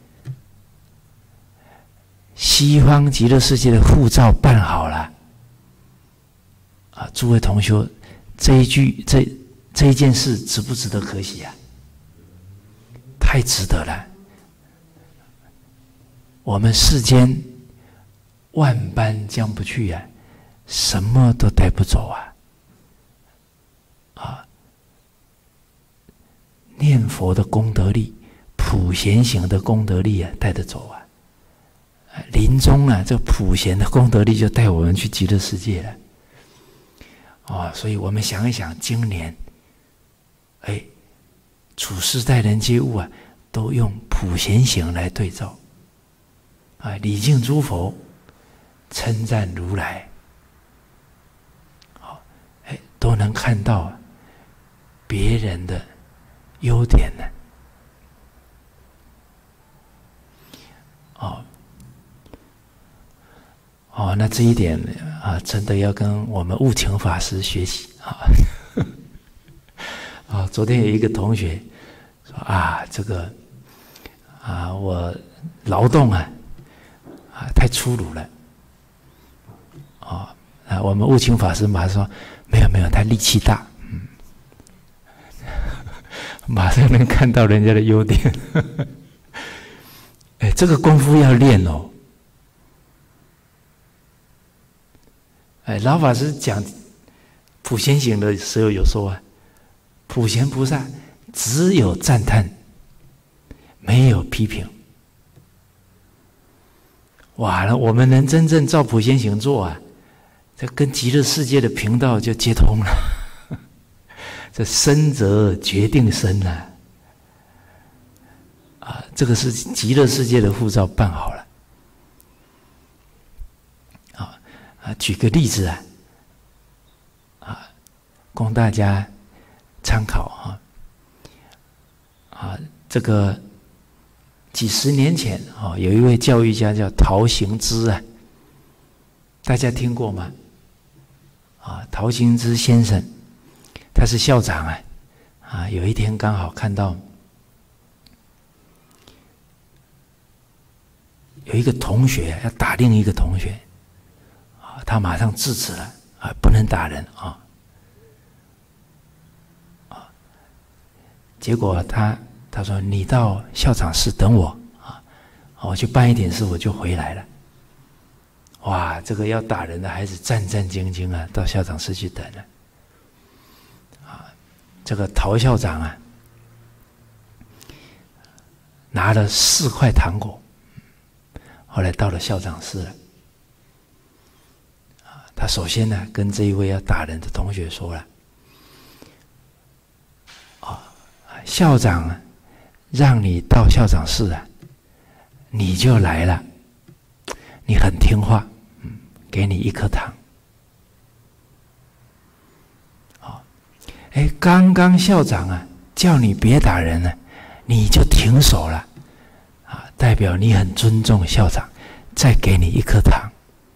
西方极乐世界的护照办好了，啊，诸位同学。这一句，这这一件事值不值得可喜啊？太值得了！我们世间万般将不去呀、啊，什么都带不走啊！啊，念佛的功德力、普贤行的功德力啊，带得走啊！临终啊，这普贤的功德力就带我们去极乐世界了。哦，所以我们想一想，今年，哎，处世待人接物啊，都用普贤行来对照，啊，礼敬诸佛，称赞如来，好、哦，哎，都能看到别人的优点呢，哦。哦，那这一点啊，真的要跟我们悟情法师学习啊！啊，昨天有一个同学说啊，这个啊，我劳动啊啊太粗鲁了，啊啊，我们悟情法师马上说没有没有，他力气大，嗯，马上能看到人家的优点。哎，这个功夫要练哦。哎，老法师讲普贤行的时候有说啊，普贤菩萨只有赞叹，没有批评。哇，那我们能真正照普贤行做啊，这跟极乐世界的频道就接通了。这生则决定生啊！啊，这个是极乐世界的护照办好了。啊，举个例子啊，啊，供大家参考啊。啊，这个几十年前啊，有一位教育家叫陶行知啊，大家听过吗？啊，陶行知先生，他是校长啊，啊，有一天刚好看到有一个同学要打另一个同学。他马上制止了啊，不能打人啊！啊，结果他他说你到校长室等我啊，我去办一点事，我就回来了。哇，这个要打人的孩子战战兢兢啊，到校长室去等了。啊，这个陶校长啊，拿了四块糖果，后来到了校长室了。啊，他首先呢，跟这一位要打人的同学说了，啊，校长啊，让你到校长室啊，你就来了。你很听话，嗯，给你一颗糖。好，哎，刚刚校长啊叫你别打人了，你就停手了，啊，代表你很尊重校长，再给你一颗糖。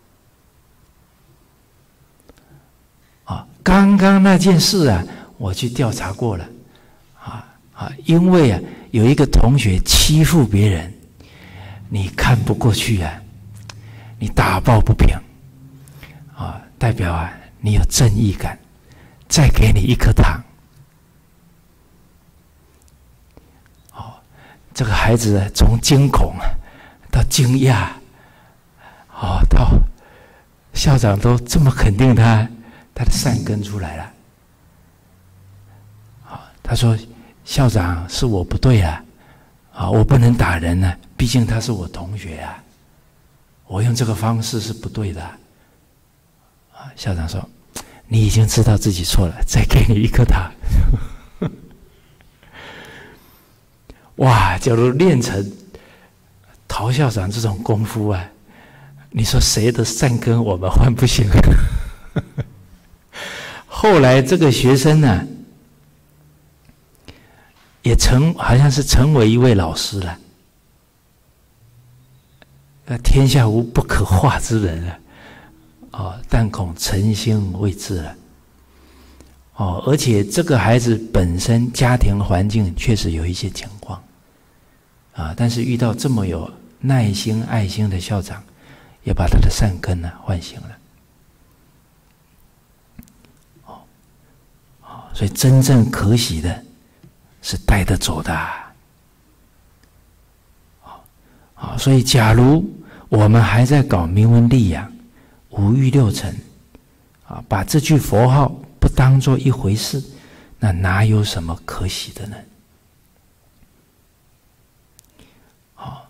啊，刚刚那件事啊，我去调查过了，啊啊，因为啊有一个同学欺负别人，你看不过去啊。你打抱不平，啊，代表啊你有正义感，再给你一颗糖。哦，这个孩子从惊恐到惊讶，哦，到校长都这么肯定他，他的善根出来了。啊，他说校长是我不对啊，啊，我不能打人啊，毕竟他是我同学啊。我用这个方式是不对的，啊！校长说：“你已经知道自己错了，再给你一颗糖。”哇！假如练成陶校长这种功夫啊，你说谁的善根我们换不行？后来这个学生呢、啊，也成好像是成为一位老师了。那天下无不可化之人啊！哦，但恐诚心未至了。哦，而且这个孩子本身家庭环境确实有一些情况，啊，但是遇到这么有耐心、爱心的校长，也把他的善根呢唤醒了。哦，哦，所以真正可喜的是带得走的啊。啊，所以假如我们还在搞名闻利养、五欲六尘，啊，把这句佛号不当作一回事，那哪有什么可喜的呢？啊，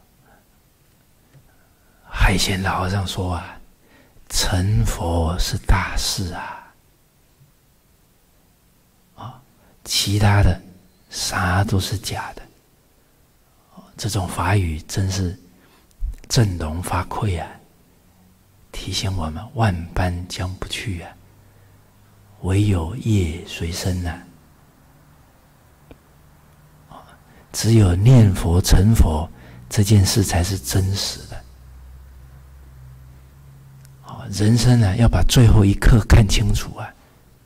海贤老和尚说啊，成佛是大事啊，啊，其他的啥都是假的。这种法语真是振聋发聩啊！提醒我们万般将不去啊，唯有业随身啊！只有念佛成佛这件事才是真实的。人生啊，要把最后一刻看清楚啊，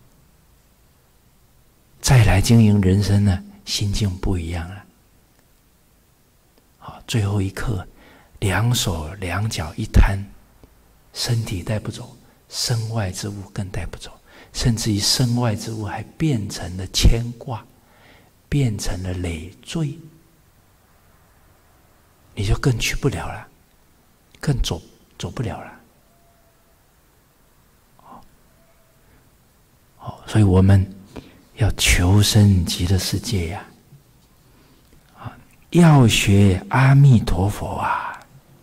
再来经营人生呢，心境不一样了。最后一刻，两手两脚一摊，身体带不走，身外之物更带不走，甚至于身外之物还变成了牵挂，变成了累赘，你就更去不了了，更走走不了了。哦，所以我们要求生极乐世界呀、啊，要学阿弥陀佛啊！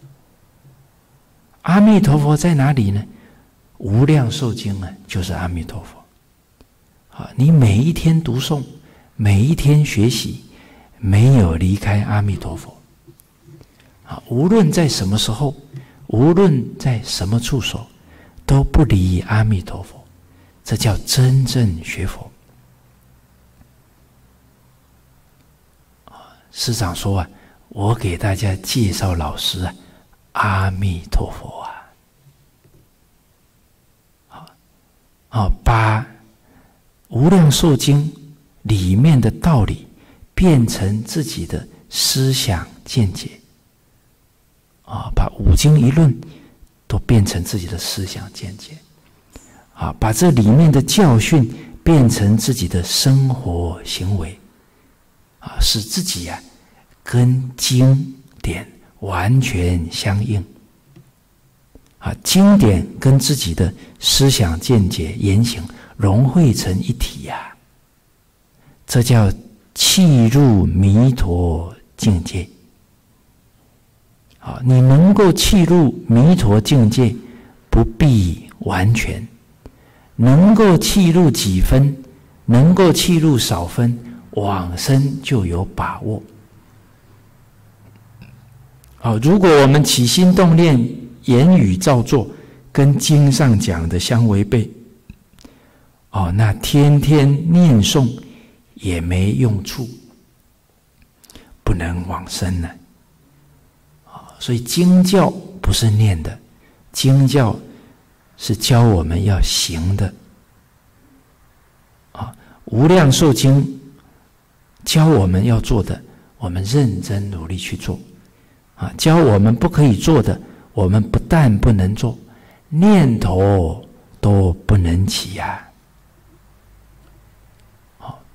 阿弥陀佛在哪里呢？无量寿经啊，就是阿弥陀佛。啊，你每一天读诵，每一天学习，没有离开阿弥陀佛。啊，无论在什么时候，无论在什么处所，都不离阿弥陀佛。这叫真正学佛。师长说啊，我给大家介绍老师啊，阿弥陀佛啊。好，好，把无量寿经里面的道理变成自己的思想见解。啊，把五经一论都变成自己的思想见解。啊，把这里面的教训变成自己的生活行为。 啊，使自己啊跟经典完全相应。啊，经典跟自己的思想见解、言行融汇成一体呀、啊，这叫契入弥陀境界。啊，你能够契入弥陀境界，不必完全，能够契入几分，能够契入少分，往生就有把握。好，如果我们起心动念、言语造作，跟经上讲的相违背，哦，那天天念诵也没用处，不能往生呢。所以经教不是念的，经教是教我们要行的。啊，无量寿经教我们要做的，我们认真努力去做。啊，教我们不可以做的，我们不但不能做，念头都不能起呀、啊。好，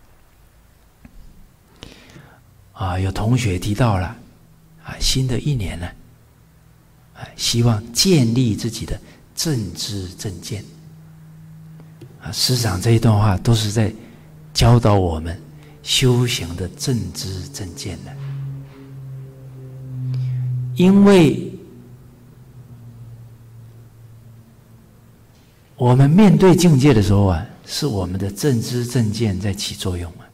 啊，有同学提到了，啊，新的一年呢，啊，希望建立自己的正知正见。啊，师长这一段话都是在教导我们修行的正知正见的。因为我们面对境界的时候啊，是我们的正知正见在起作用啊。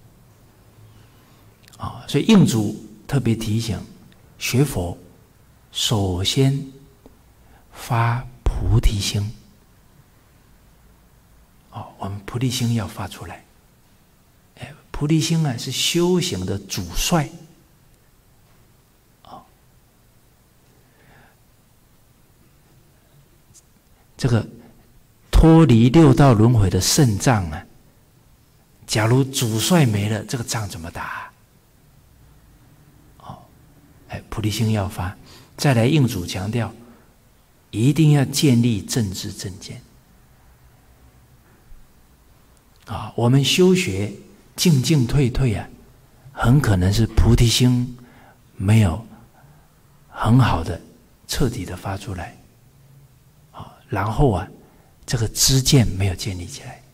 啊，所以印祖特别提醒，学佛首先发菩提心。哦，我们菩提心要发出来。哎，菩提心啊，是修行的主帅。这个脱离六道轮回的胜仗啊，假如主帅没了，这个仗怎么打？哦，哎，菩提心要发。再来，印祖强调，一定要建立正知正见。啊，我们修学进进退退啊，很可能是菩提心没有很好的、彻底的发出来。然后啊，这个知见没有建立起来。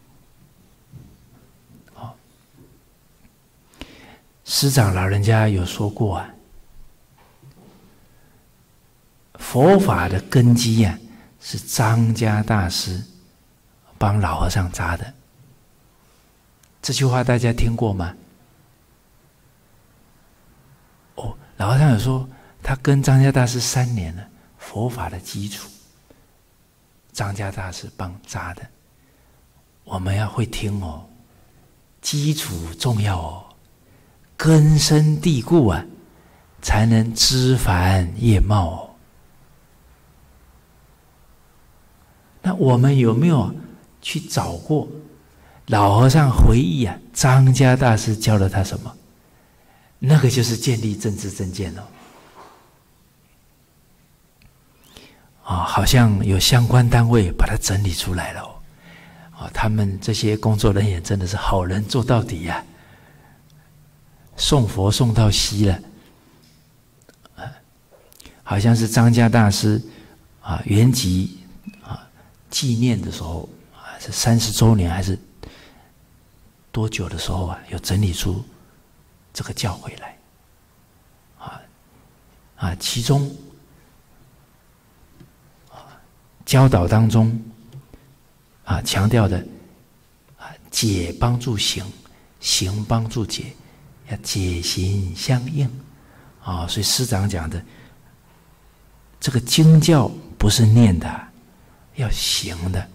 哦，师长老人家有说过啊，佛法的根基啊，是张家大师帮老和尚扎的。这句话大家听过吗？哦，老和尚有说，他跟张家大师三年了，佛法的基础。张家大师帮扎的，我们要会听哦，基础重要哦，根深蒂固啊，才能枝繁叶茂哦。那我们有没有去找过老和尚回忆啊？张家大师教了他什么？那个就是建立正知正见哦。啊，好像有相关单位把它整理出来了哦。啊，他们这些工作人员真的是好人做到底呀、啊，送佛送到西了。啊，好像是张家大师啊圆寂啊纪念的时候啊，是三十周年还是多久的时候啊，有整理出这个教诲来。啊啊，其中。教导当中，啊，强调的，啊，解帮助行，行帮助解，要解行相应，啊，所以师长讲的，这个经教不是念的，要行的，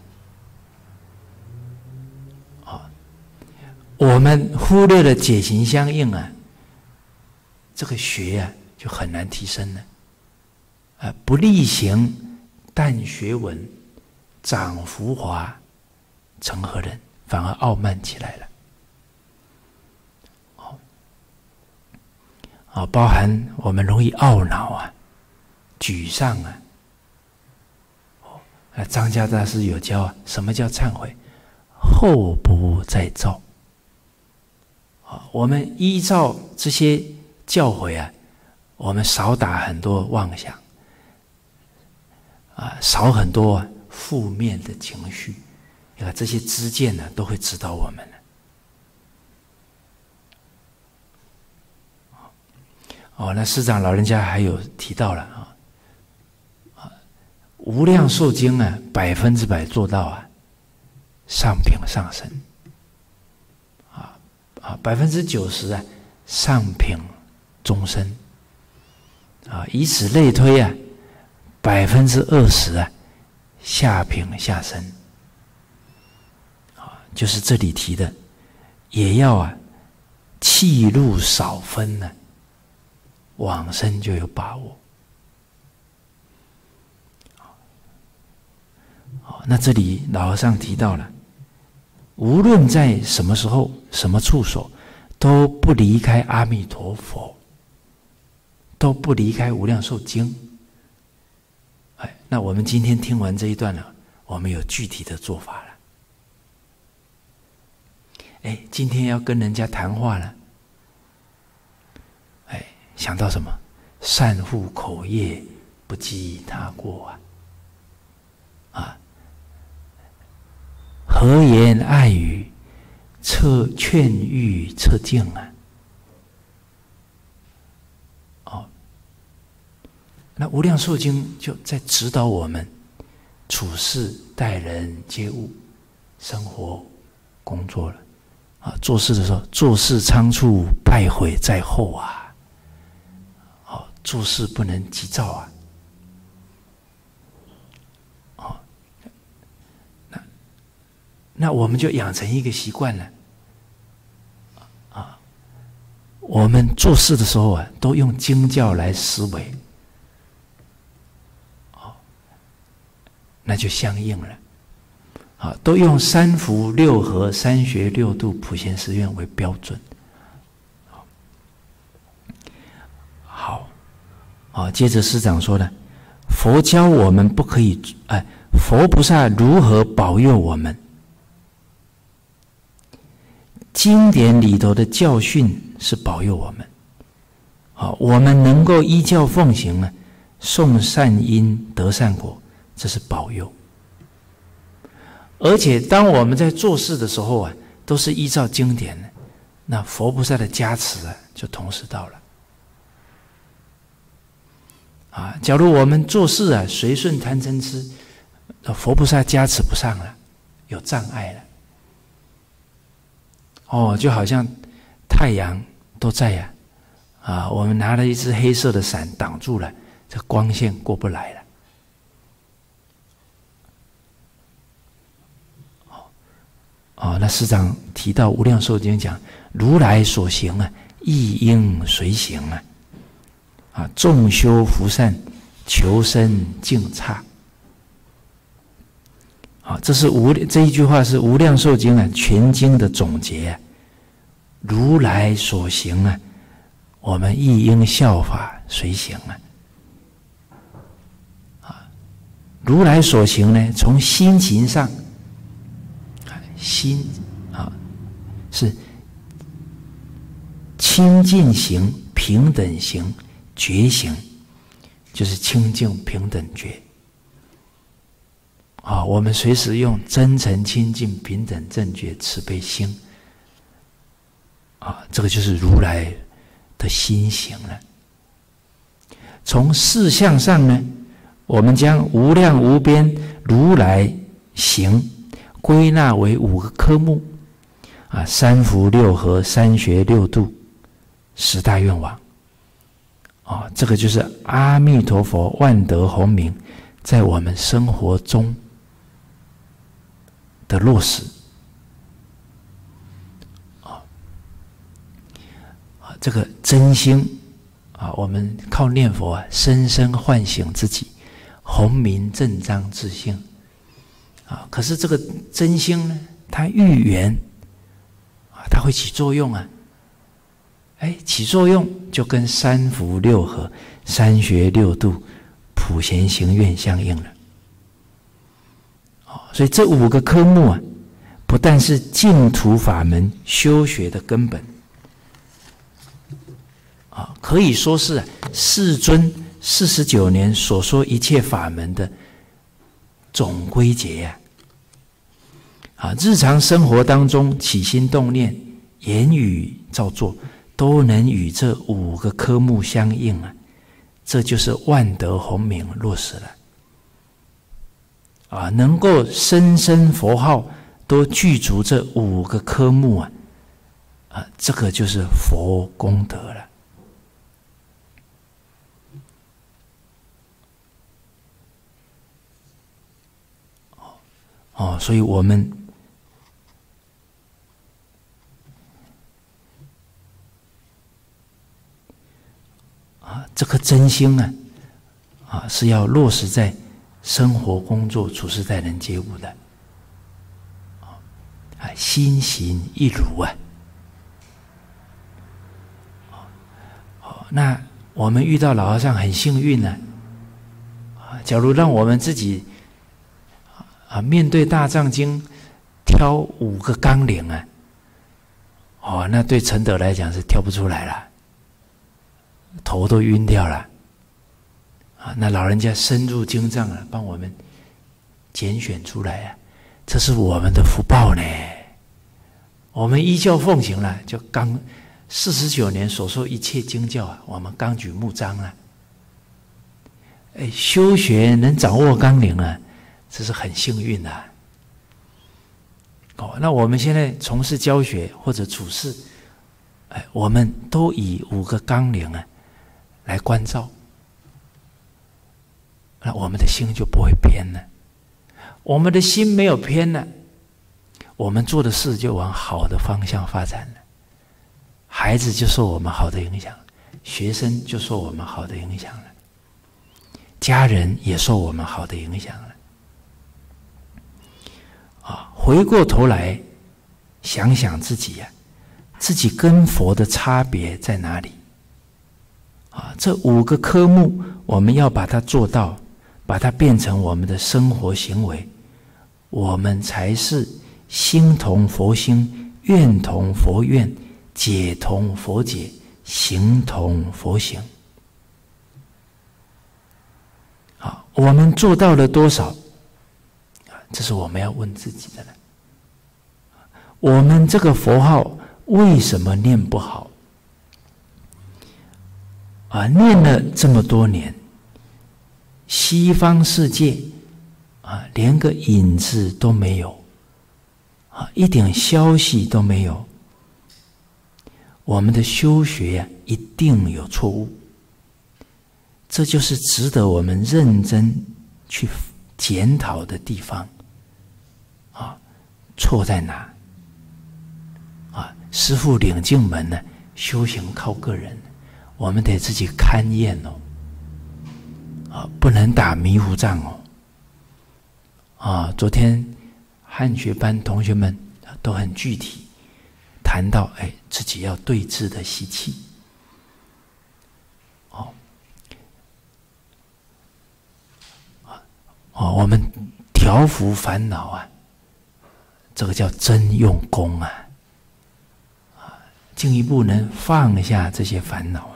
啊，我们忽略了解行相应啊，这个学啊就很难提升了，啊，不力行。但学文，长浮华，成何人？反而傲慢起来了。哦，啊，包含我们容易懊恼啊、沮丧啊。哦，那张家大师有教啊，什么叫忏悔？后不再造。 啊，我们依照这些教诲啊，我们少打很多妄想，啊，少很多负面的情绪，你看这些知见呢，都会指导我们的。哦，那师长老人家还有提到了啊，啊，无量寿经啊，百分之百做到啊，上品上身，啊啊，百分之九十啊，上品中身，啊，以此类推啊，百分之二十啊，下品下身，啊，就是这里提的，也要啊，气入少分呢、啊。往生就有把握。好，那这里老和尚提到了，无论在什么时候、什么处所，都不离开阿弥陀佛，都不离开无量寿经。哎，那我们今天听完这一段了，我们有具体的做法了。哎，今天要跟人家谈话了。想到什么？善护口业，不积他过啊！啊，和言爱语，测劝喻测敬啊！哦，那无量寿经就在指导我们处事、待人、接物、生活、工作了啊！做事的时候，做事仓促，败悔在后啊！做事不能急躁啊！哦，那那我们就养成一个习惯了啊！我们做事的时候啊，都用经教来思维，哦，那就相应了啊！都用三福六和、三学六度、普贤十愿为标准。好。啊，接着师长说呢，佛教我们不可以，哎，佛菩萨如何保佑我们？经典里头的教训是保佑我们，啊，我们能够依教奉行呢，种善因得善果，这是保佑。而且当我们在做事的时候啊，都是依照经典的，那佛菩萨的加持啊，就同时到了。啊，假如我们做事啊随顺贪嗔痴，佛菩萨加持不上了，有障碍了。哦，就好像太阳都在呀、啊，啊，我们拿了一只黑色的伞挡住了，这光线过不来了。哦，哦，那师长提到无量寿经讲，如来所行啊，亦应随行啊。啊，众修福善，求生净刹。啊，这是无这一句话是无量寿经啊全经的总结、啊。如来所行啊，我们亦应效法随行啊。啊，如来所行呢，从心情上，心啊是清净行、平等行。觉行就是清净平等觉啊，我们随时用真诚清净平等正觉慈悲心啊，这个就是如来的心行了。从事项上呢，我们将无量无边如来行归纳为五个科目啊，三福六和、三学六度、十大愿望。哦，这个就是阿弥陀佛万德洪名在我们生活中的落实。啊，啊，这个真心啊，我们靠念佛啊，深深唤醒自己，洪名正章自性。啊，可是这个真心呢，它遇缘啊，它会起作用啊。哎，起作用就跟三福六和、三学六度、普贤行愿相应了。哦，所以这五个科目啊，不但是净土法门修学的根本， 啊，可以说是世尊四十九年所说一切法门的总归结呀！啊，日常生活当中起心动念、言语造作，都能与这五个科目相应啊，这就是万德洪名落实了。啊，能够声声佛号都具足这五个科目啊，啊，这个就是佛功德了。哦，所以我们啊，这颗真心啊，啊，是要落实在生活、工作、处事、待人接物的。啊，心行一如啊。哦，那我们遇到老和尚很幸运呢。啊，假如让我们自己啊，面对大藏经挑五个纲领啊，哦，那对陈德来讲是挑不出来了，头都晕掉了。啊，那老人家深入经藏啊，帮我们拣选出来啊，这是我们的福报呢。我们依教奉行了，就刚四十九年所说一切经教啊，我们纲举目张了。哎，修学能掌握纲领啊，这是很幸运的。哦，那我们现在从事教学或者处事，哎，我们都以五个纲领啊来关照，那我们的心就不会偏了。我们的心没有偏了，我们做的事就往好的方向发展了。孩子就受我们好的影响，学生就受我们好的影响了，家人也受我们好的影响了。啊，回过头来想想自己呀、啊，自己跟佛的差别在哪里？啊，这五个科目我们要把它做到，把它变成我们的生活行为，我们才是心同佛心，愿同佛愿，解同佛解，行同佛行。啊，我们做到了多少？这是我们要问自己的了。我们这个佛号为什么念不好？啊，念了这么多年，西方世界啊，连个影子都没有，啊，一点消息都没有。我们的修学呀、啊，一定有错误。这就是值得我们认真去检讨的地方。啊，错在哪？啊，师父领进门呢，修行靠个人，我们得自己勘验哦。啊，不能打迷糊仗哦。啊，昨天汉学班同学们都很具体谈到，哎，自己要对治的习气。哦，哦，我们调伏烦恼啊。这个叫真用功啊！啊，进一步能放下这些烦恼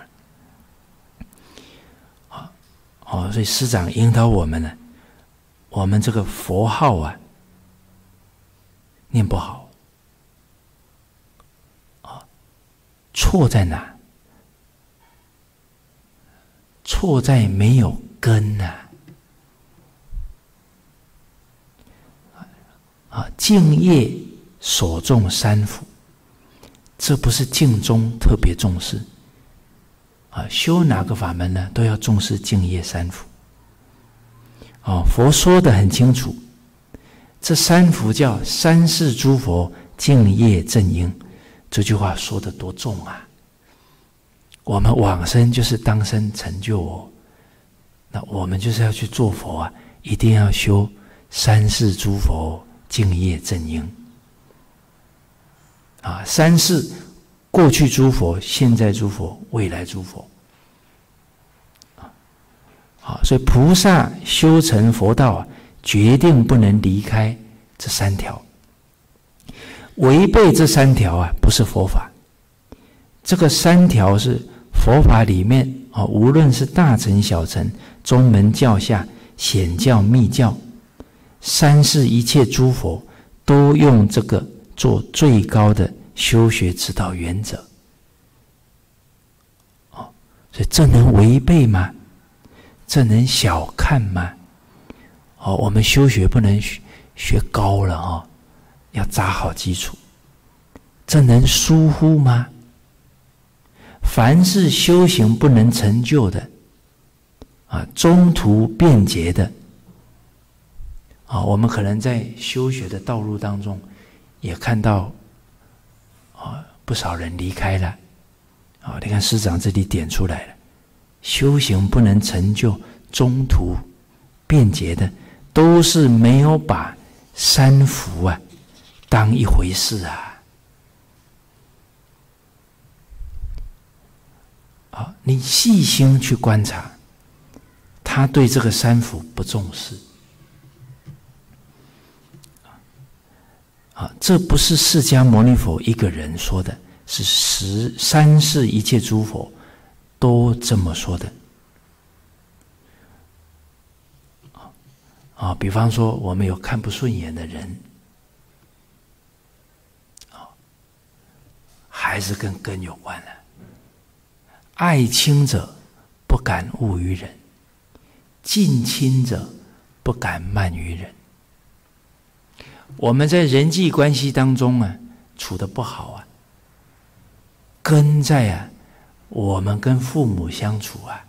啊！啊，哦，所以师长引导我们呢，我们这个佛号啊，念不好啊，错在哪？错在没有根呐！啊，净业所重三福，这不是净宗特别重视啊。修哪个法门呢，都要重视净业三福。哦，佛说得很清楚，这三福叫三世诸佛净业正因，这句话说得多重啊！我们往生就是当生成就哦，那我们就是要去做佛啊，一定要修三世诸佛净业正因啊，三世过去诸佛、现在诸佛、未来诸佛啊，好，所以菩萨修成佛道啊，决定不能离开这三条，违背这三条啊，不是佛法。这个三条是佛法里面啊，无论是大乘小乘、宗门教下、显教密教，三世一切诸佛都用这个做最高的修学指导原则。哦，所以这能违背吗？这能小看吗？哦，我们修学不能学学高了哦，要扎好基础。这能疏忽吗？凡是修行不能成就的，啊，中途变节的，啊，我们可能在修学的道路当中，也看到，啊，不少人离开了，啊，你看师长这里点出来了，修行不能成就，中途变节的，都是没有把三福啊当一回事啊。啊，你细心去观察，他对这个三福不重视。啊，这不是释迦牟尼佛一个人说的，是十三世一切诸佛都这么说的。啊，比方说我们有看不顺眼的人，啊，还是跟根有关的。爱亲者不敢恶于人，近亲者不敢慢于人。我们在人际关系当中啊，处得不好啊，根在啊，我们跟父母相处啊，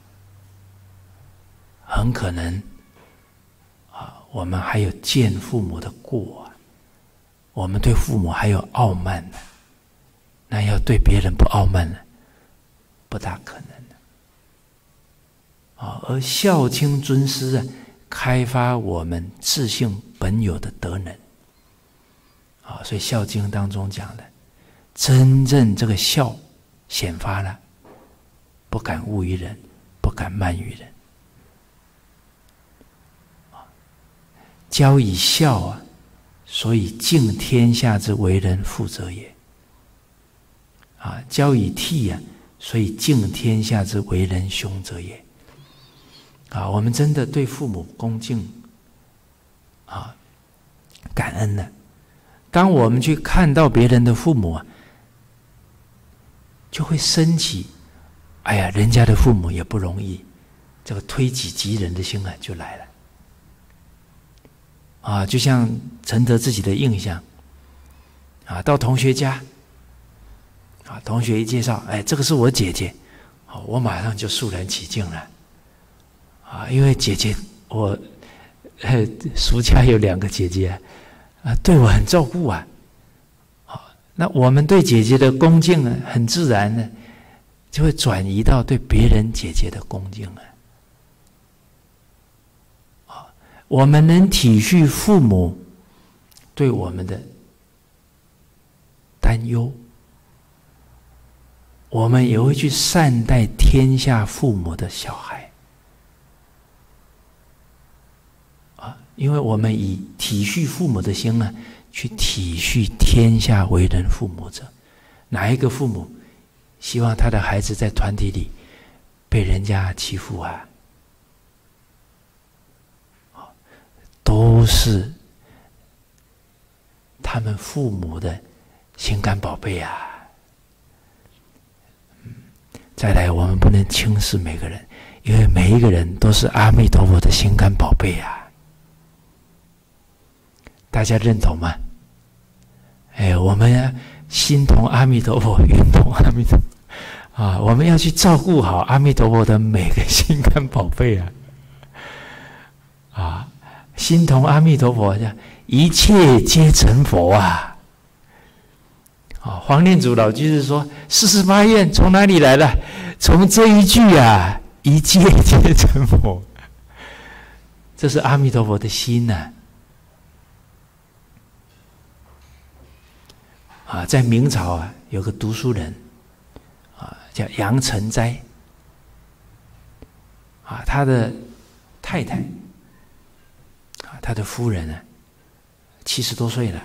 很可能啊，我们还有见父母的过啊，我们对父母还有傲慢呢，那要对别人不傲慢呢？不大可能的，啊！而孝亲尊师啊，开发我们自性本有的德能，啊！所以《孝经》当中讲的，真正这个孝显发了，不敢恶于人，不敢慢于人，啊！教以孝啊，所以敬天下之为人父者也，啊！教以悌啊。所以敬天下之为人兄者也。啊，我们真的对父母恭敬，啊，感恩呢。当我们去看到别人的父母啊，就会升起，哎呀，人家的父母也不容易，这个推己及人的心啊就来了。啊，就像承德自己的印象，啊，到同学家。啊，同学一介绍，哎，这个是我姐姐，哦，我马上就肃然起敬了，啊，因为姐姐我，呃，俗家有两个姐姐，啊，对我很照顾啊，啊，那我们对姐姐的恭敬啊，很自然的就会转移到对别人姐姐的恭敬啊，啊，我们能体恤父母对我们的担忧。我们也会去善待天下父母的小孩，啊，因为我们以体恤父母的心呢，去体恤天下为人父母者。哪一个父母希望他的孩子在团体里被人家欺负啊？都是他们父母的心肝宝贝啊。再来，我们不能轻视每个人，因为每一个人都是阿弥陀佛的心肝宝贝啊！大家认同吗？哎，我们心同阿弥陀佛，愿同阿弥陀佛啊！我们要去照顾好阿弥陀佛的每个心肝宝贝啊！啊，心同阿弥陀佛，一切皆成佛啊！啊，黄念祖老居士说：“四十八愿从哪里来的？从这一句啊，一切皆成佛。”这是阿弥陀佛的心呐、啊！啊，在明朝啊，有个读书人啊，叫杨成斋。啊，他的太太啊，他的夫人呢、啊，七十多岁了。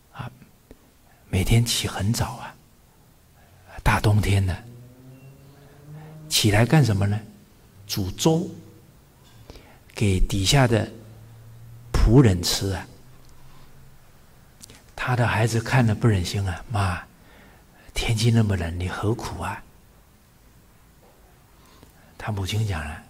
每天起很早啊，大冬天的， 起来干什么呢？煮粥给底下的仆人吃啊。他的孩子看了不忍心啊，妈，天气那么冷，你何苦啊？他母亲讲了，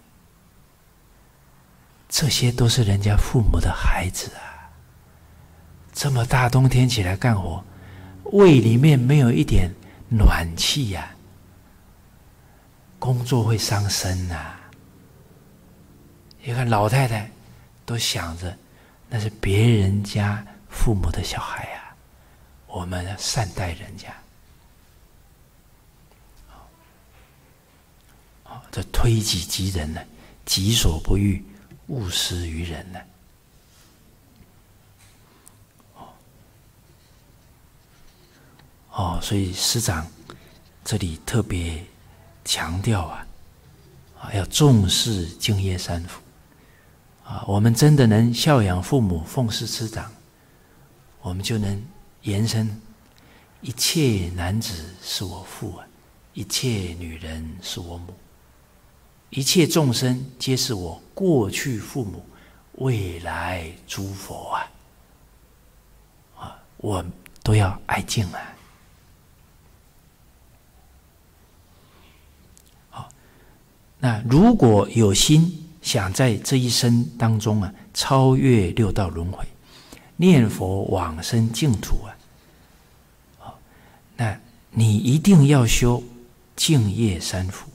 这些都是人家父母的孩子啊，这么大冬天起来干活，胃里面没有一点暖气呀、啊，工作会伤身呐、啊。你看老太太都想着那是别人家父母的小孩啊，我们要善待人家。哦，这推己及人呢，己所不欲，勿施于人呢。哦，所以师长这里特别强调啊，啊，要重视敬业三福啊。我们真的能孝养父母、奉事师长，我们就能延伸：一切男子是我父啊，一切女人是我母，一切众生皆是我过去父母，未来诸佛啊！啊，我都要爱敬啊！好，那如果有心想在这一生当中啊，超越六道轮回，念佛往生净土啊，好，那你一定要修敬业三福。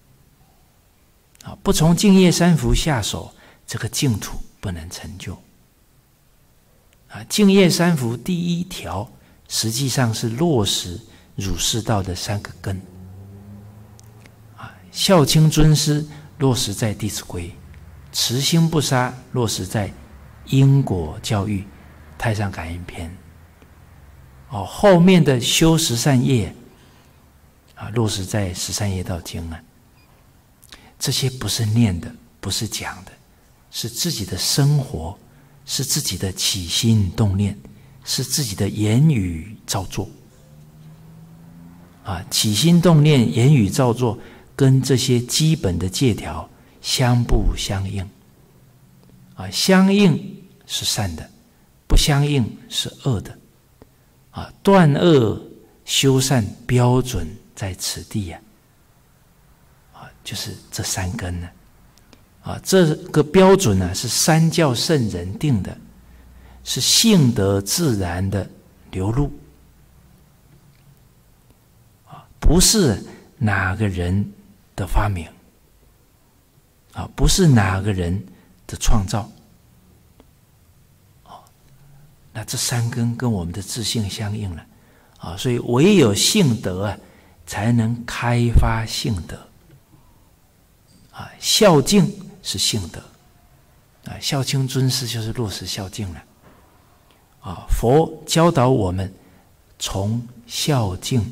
不从敬业三福下手，这个净土不能成就。啊，敬业三福第一条实际上是落实儒释道的三个根。啊，孝亲尊师落实在《弟子规》，慈心不杀落实在因果教育《太上感应篇》。哦，后面的修十善业啊，落实在《十三业道经》啊。这些不是念的，不是讲的，是自己的生活，是自己的起心动念，是自己的言语造作。啊，起心动念、言语造作，跟这些基本的戒条相不相应？啊，相应是善的，不相应是恶的。啊，断恶修善标准在此地呀、啊。就是这三根呢，啊，这个标准呢是三教圣人定的，是性德自然的流露，啊，不是哪个人的发明，啊，不是哪个人的创造，啊，那这三根跟我们的自性相应了，啊，所以唯有性德啊，才能开发性德。啊，孝敬是性德，啊，孝亲尊师就是落实孝敬了，啊，佛教导我们从孝敬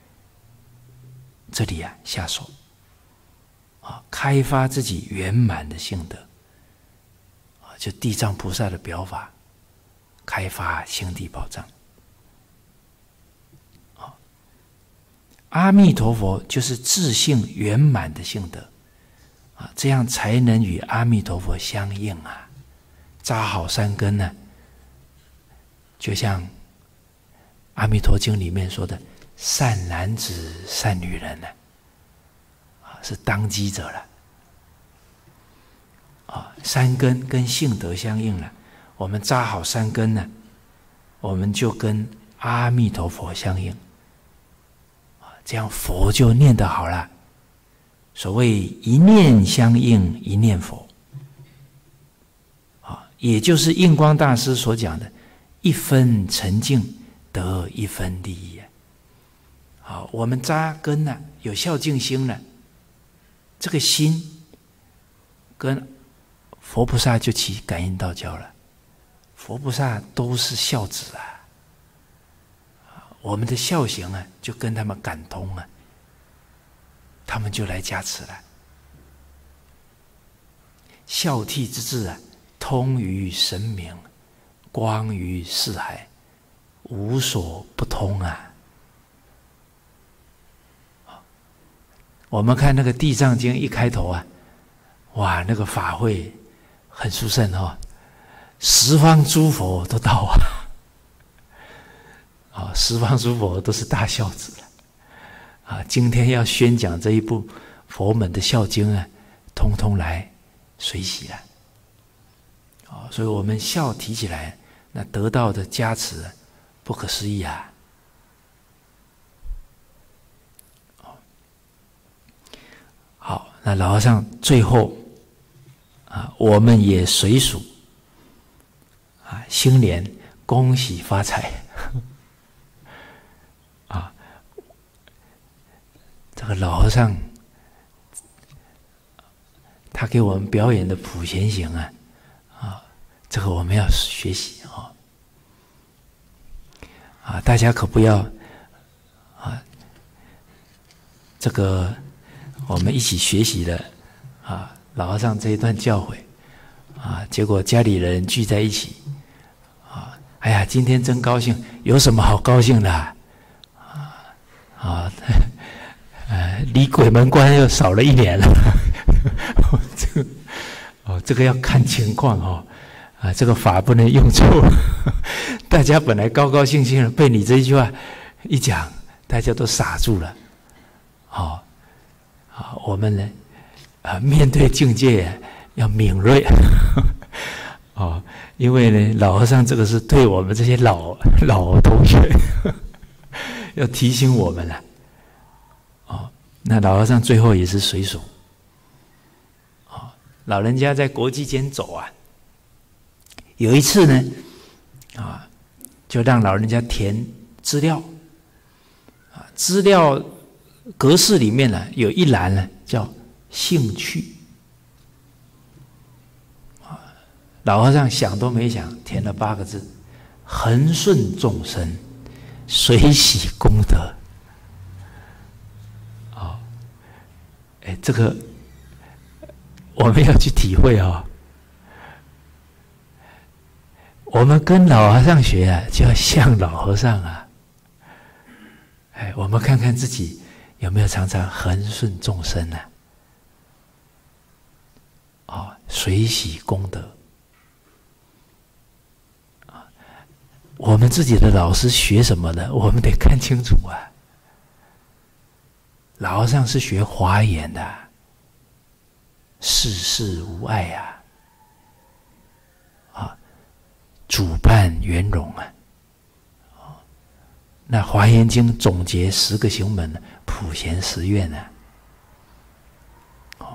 这里啊下手，啊，开发自己圆满的性德，啊，就地藏菩萨的表法，开发心地宝藏，啊，阿弥陀佛就是自性圆满的性德。啊，这样才能与阿弥陀佛相应啊！扎好三根呢、啊，就像《阿弥陀经》里面说的“善男子、善女人”呢，啊，是当机者了。啊，三根跟性德相应了，我们扎好三根呢，我们就跟阿弥陀佛相应。啊，这样佛就念得好了。所谓一念相应，一念佛，啊，也就是印光大师所讲的“一分沉静得一分利益”。好，我们扎根了，有孝敬心了，这个心跟佛菩萨就起感应道交了。佛菩萨都是孝子啊，我们的孝行啊，就跟他们感通啊。他们就来加持了。孝悌之志啊，通于神明，光于四海，无所不通啊！ 我们看那个《地藏经》一开头啊，哇，那个法会很殊胜哦，十方诸佛都到啊，啊，十方诸佛都是大孝子了，啊，今天要宣讲这一部佛门的孝经啊，通通来随喜了，啊，所以我们孝提起来，那得到的加持不可思议啊。好，那老和尚最后啊，我们也随属啊，新年恭喜发财啊！这个老和尚他给我们表演的普贤行啊，啊，这个我们要学习啊！啊，大家可不要啊，这个。我们一起学习了啊，老和尚这一段教诲啊，结果家里人聚在一起啊，哎呀，今天真高兴，有什么好高兴的啊？啊，呃，离鬼门关又少了一年了。这个哦，这个要看情况哦，啊，这个法不能用错。大家本来高高兴兴的，被你这一句话一讲，大家都傻住了，哦。啊，我们呢，啊，面对境界要敏锐，哦，因为呢，老和尚这个是对我们这些老老同学要提醒我们了，哦，那老和尚最后也是随手，哦，老人家在国际间走啊，有一次呢，啊，就让老人家填资料，啊，资料。格式里面呢，有一栏呢叫兴趣，啊，老和尚想都没想，填了八个字：恒顺众生，随喜功德。啊，哎，这个我们要去体会哦。我们跟老和尚学啊，就要像老和尚啊。哎，我们看看自己。有没有常常恒顺众生呢？啊，随喜功德啊！我们自己的老师学什么呢？我们得看清楚啊。老和尚是学华严的，世事无碍呀，啊，主办圆融啊。那《华严经》总结十个行门，普贤十愿呢？哦，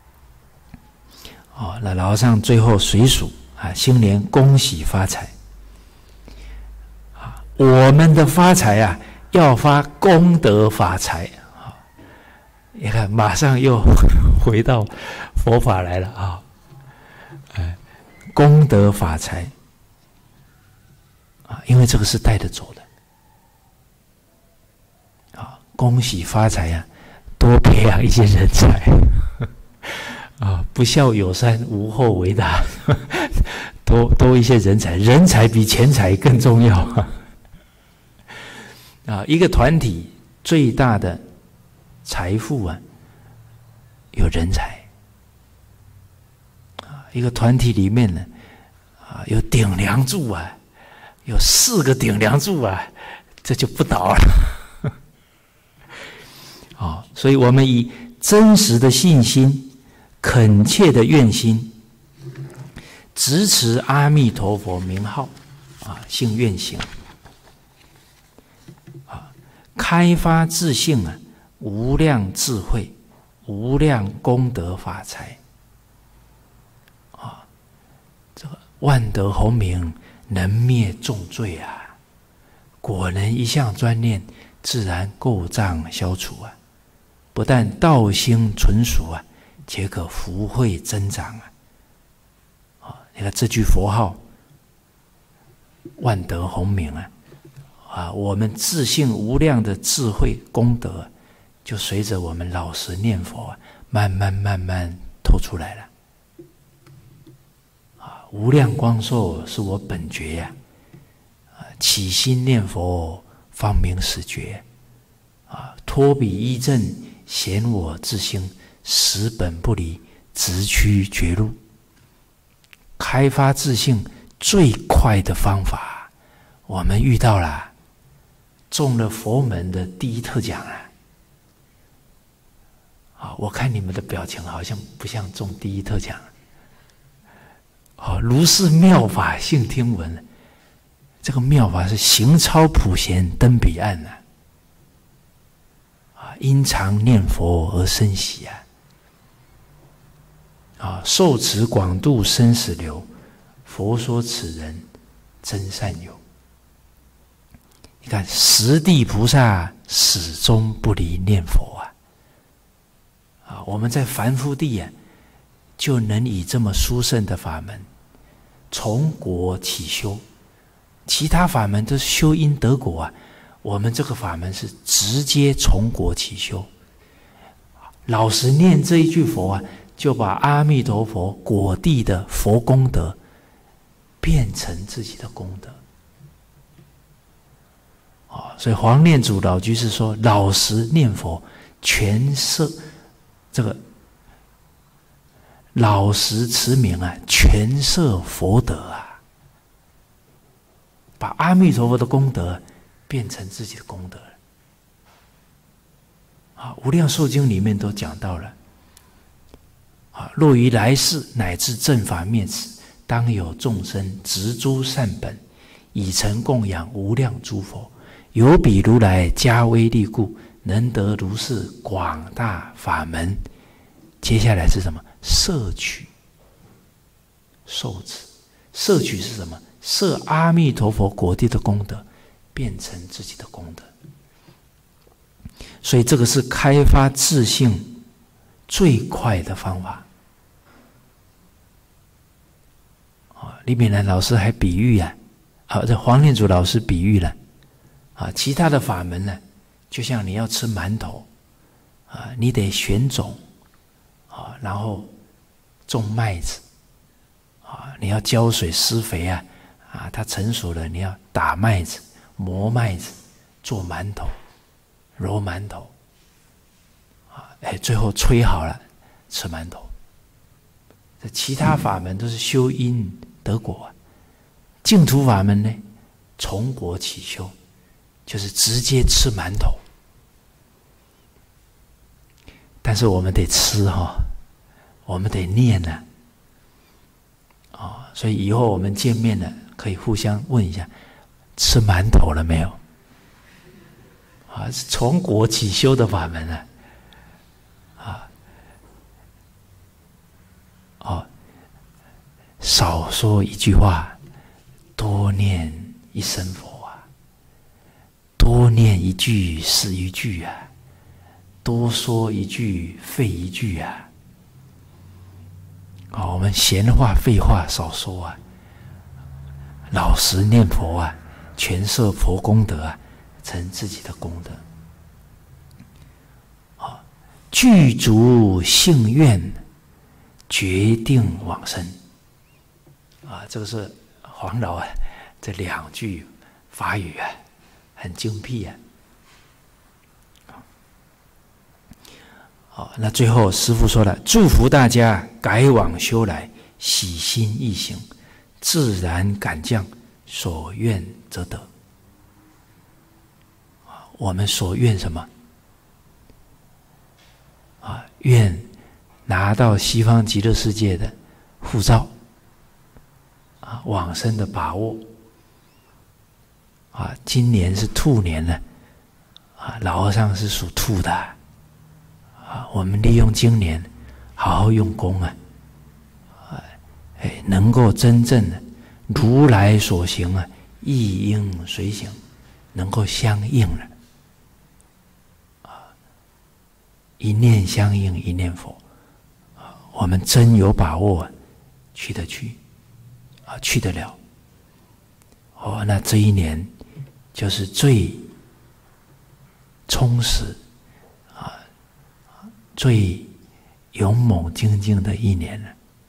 哦，那老和尚最后随属啊，新年恭喜发财啊！我们的发财啊，要发功德发财啊！你看，马上又回到佛法来了啊！哎，功德发财啊，因为这个是带得走的。恭喜发财呀、啊！多培养一些人才啊！不孝有三，无后为大。多多一些人才，人才比钱财更重要啊！一个团体最大的财富啊，有人才啊！一个团体里面呢，啊，有顶梁柱啊，有四个顶梁柱啊，这就不倒了。哦，所以我们以真实的信心、恳切的愿心，执持阿弥陀佛名号，啊，信愿行，啊，开发自性啊，无量智慧、无量功德法财，啊，这个万德洪名，能灭重罪啊！果能一向专念，自然垢障消除啊！不但道心纯熟啊，且可福慧增长啊！啊，你看这句佛号，万德洪名啊，啊，我们自性无量的智慧功德，就随着我们老实念佛啊，慢慢慢慢透出来了。啊，无量光寿是我本觉呀、啊，啊，起心念佛方明始觉，啊，托彼依正。 显我自性，实本不离，直趋绝路。开发自性最快的方法，我们遇到了，中了佛门的第一特奖了。啊，我看你们的表情好像不像中第一特奖。啊，如是妙法性听闻，这个妙法是行超普贤登彼岸呐。啊，因常念佛而生喜啊。啊，受持广度生死流，佛说此人真善友。你看，十地菩萨始终不离念佛啊！啊，我们在凡夫地啊，就能以这么殊胜的法门，从果起修。其他法门都是修因得果啊，我们这个法门是直接从果起修。老实念这一句佛啊，就把阿弥陀佛果地的佛功德变成自己的功德。哦，所以黄念祖老居士说，老实念佛全摄这个老实持名啊，全摄佛德啊，把阿弥陀佛的功德变成自己的功德。啊，无量寿经里面都讲到了。啊，若于来世乃至正法灭此，当有众生植诸善本，以成供养无量诸佛。有彼如来加威力故，能得如是广大法门。接下来是什么？摄取、受持。摄取是什么？摄阿弥陀佛果地的功德，变成自己的功德。所以这个是开发自性最快的方法。啊，李炳南老师还比喻啊，啊，这黄念祖老师比喻了。啊，其他的法门呢，就像你要吃馒头，啊，你得选种，啊，然后种麦子，啊，你要浇水施肥啊，啊，它成熟了，你要打麦子、磨麦子、做馒头、揉馒头，啊，哎，最后吹好了，吃馒头。这其他法门都是修因得果，净土法门呢，从果起修。就是直接吃馒头，但是我们得吃哈、哦，我们得念呢、啊，哦，所以以后我们见面了，可以互相问一下，吃馒头了没有？啊，是从果起修的法门啊，啊，哦，少说一句话，多念一声佛。多念一句是一句啊，多说一句废一句啊。啊、哦，我们闲话废话少说啊，老实念佛啊，全摄佛功德啊，成自己的功德。啊、哦，具足信愿，决定往生。啊，这个是黄老啊，这两句法语啊。很精辟啊！好，那最后师父说了，祝福大家改往修来，喜心易行，自然感降，所愿则得。我们所愿什么？啊，愿拿到西方极乐世界的护照，啊，往生的把握。啊，今年是兔年呢，啊，老和尚是属兔的，啊，我们利用今年好好用功啊，啊，哎，能够真正的如来所行啊，一应随行，能够相应了，啊，一念相应一念佛，啊，我们真有把握啊，去得去，啊，去得了，哦，那这一年。就是最充实啊，最勇猛精进的一年了。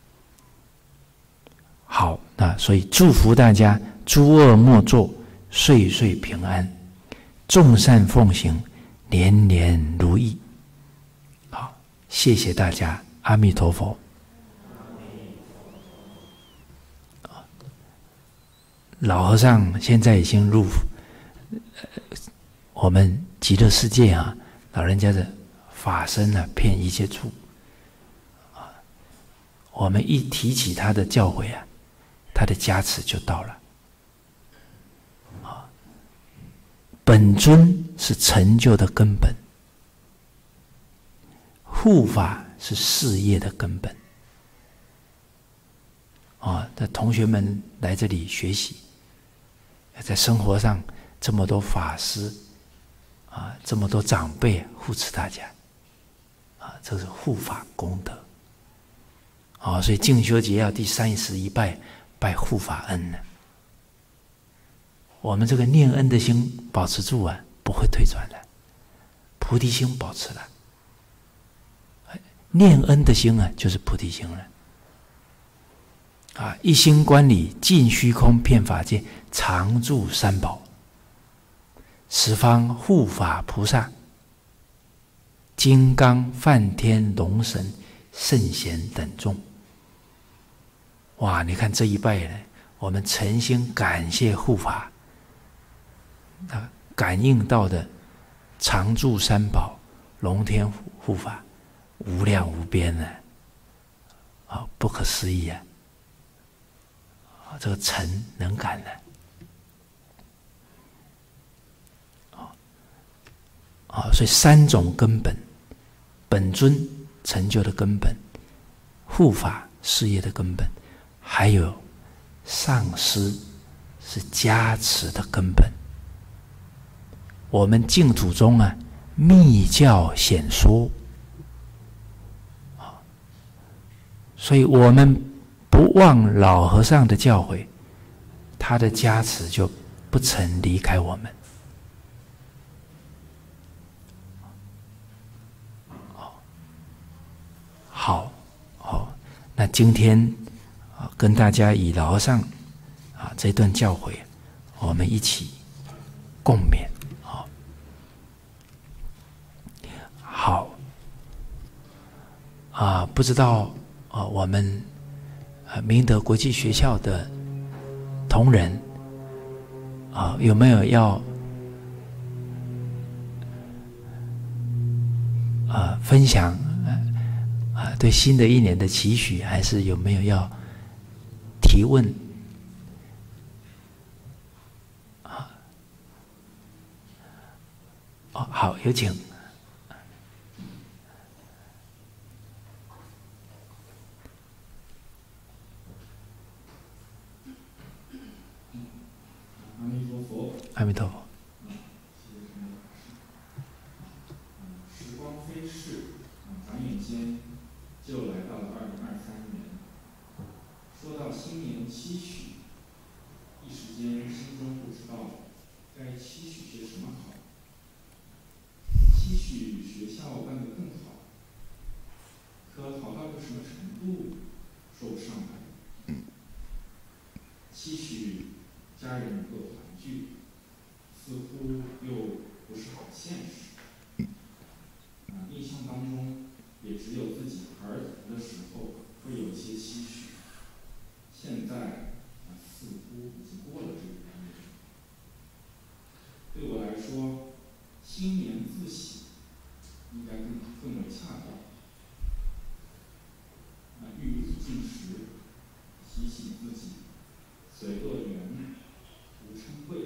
好，那所以祝福大家诸恶莫作，岁岁平安，众善奉行，年年如意。 谢谢大家，阿弥陀佛。老和尚现在已经入我们极乐世界啊，老人家的法身啊，遍一切处啊。我们一提起他的教诲啊，他的加持就到了啊。本尊是成就的根本，护法是事业的根本啊。的同学们来这里学习，在生活上这么多法师啊，这么多长辈护持大家啊，这是护法功德啊。所以静修节要第三十一拜，拜护法恩呢。我们这个念恩的心保持住啊，不会退转的，菩提心保持了，念恩的心啊，就是菩提心了啊。一心观理，尽虚空遍法界，常住三宝，十方护法菩萨，金刚梵天龙神圣贤等众。哇，你看这一拜呢，我们诚心感谢护法，他感应到的常住三宝、龙天护法，无量无边呢，啊，不可思议啊！啊，这个诚能感呢，啊啊，所以三种根本：本尊成就的根本，护法事业的根本，还有上师是加持的根本。我们净土中啊，密教显说啊，所以我们不忘老和尚的教诲，他的加持就不曾离开我们。好，好，那今天啊，跟大家以老和尚啊这段教诲，我们一起共勉。好啊，不知道啊，我们啊明德国际学校的同仁啊，有没有要啊分享啊对新的一年的期许，还是有没有要提问啊？哦，好，有请。 阿弥陀佛， 阿弥陀佛。 时光飞逝，转眼间就来到了二零二三年。说到新年期许，一时间心中不知道该期许些什么好。期许学校办得更好，可好到个什么程度，说不上来。期许家人能够团聚，似乎又不是好现实。啊，印象当中也只有自己儿童的时候会有一些期许，现在啊似乎已经过了这个年龄。对我来说，新年自喜应该更更为恰当。啊，欲入境时，提醒自己随恶缘，无嗔恚；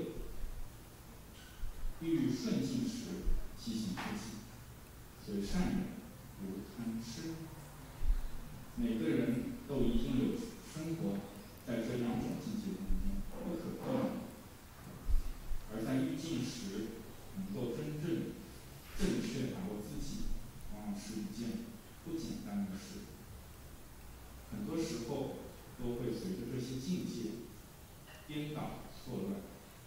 欲顺境时，提醒自己随善缘，无贪痴。每个人都一定有生活在这两种境界当中，不可避免。而在欲境时，能够真正正确把握自己，往往是一件不简单的事。很多时候都会随着这些境界颠倒错乱。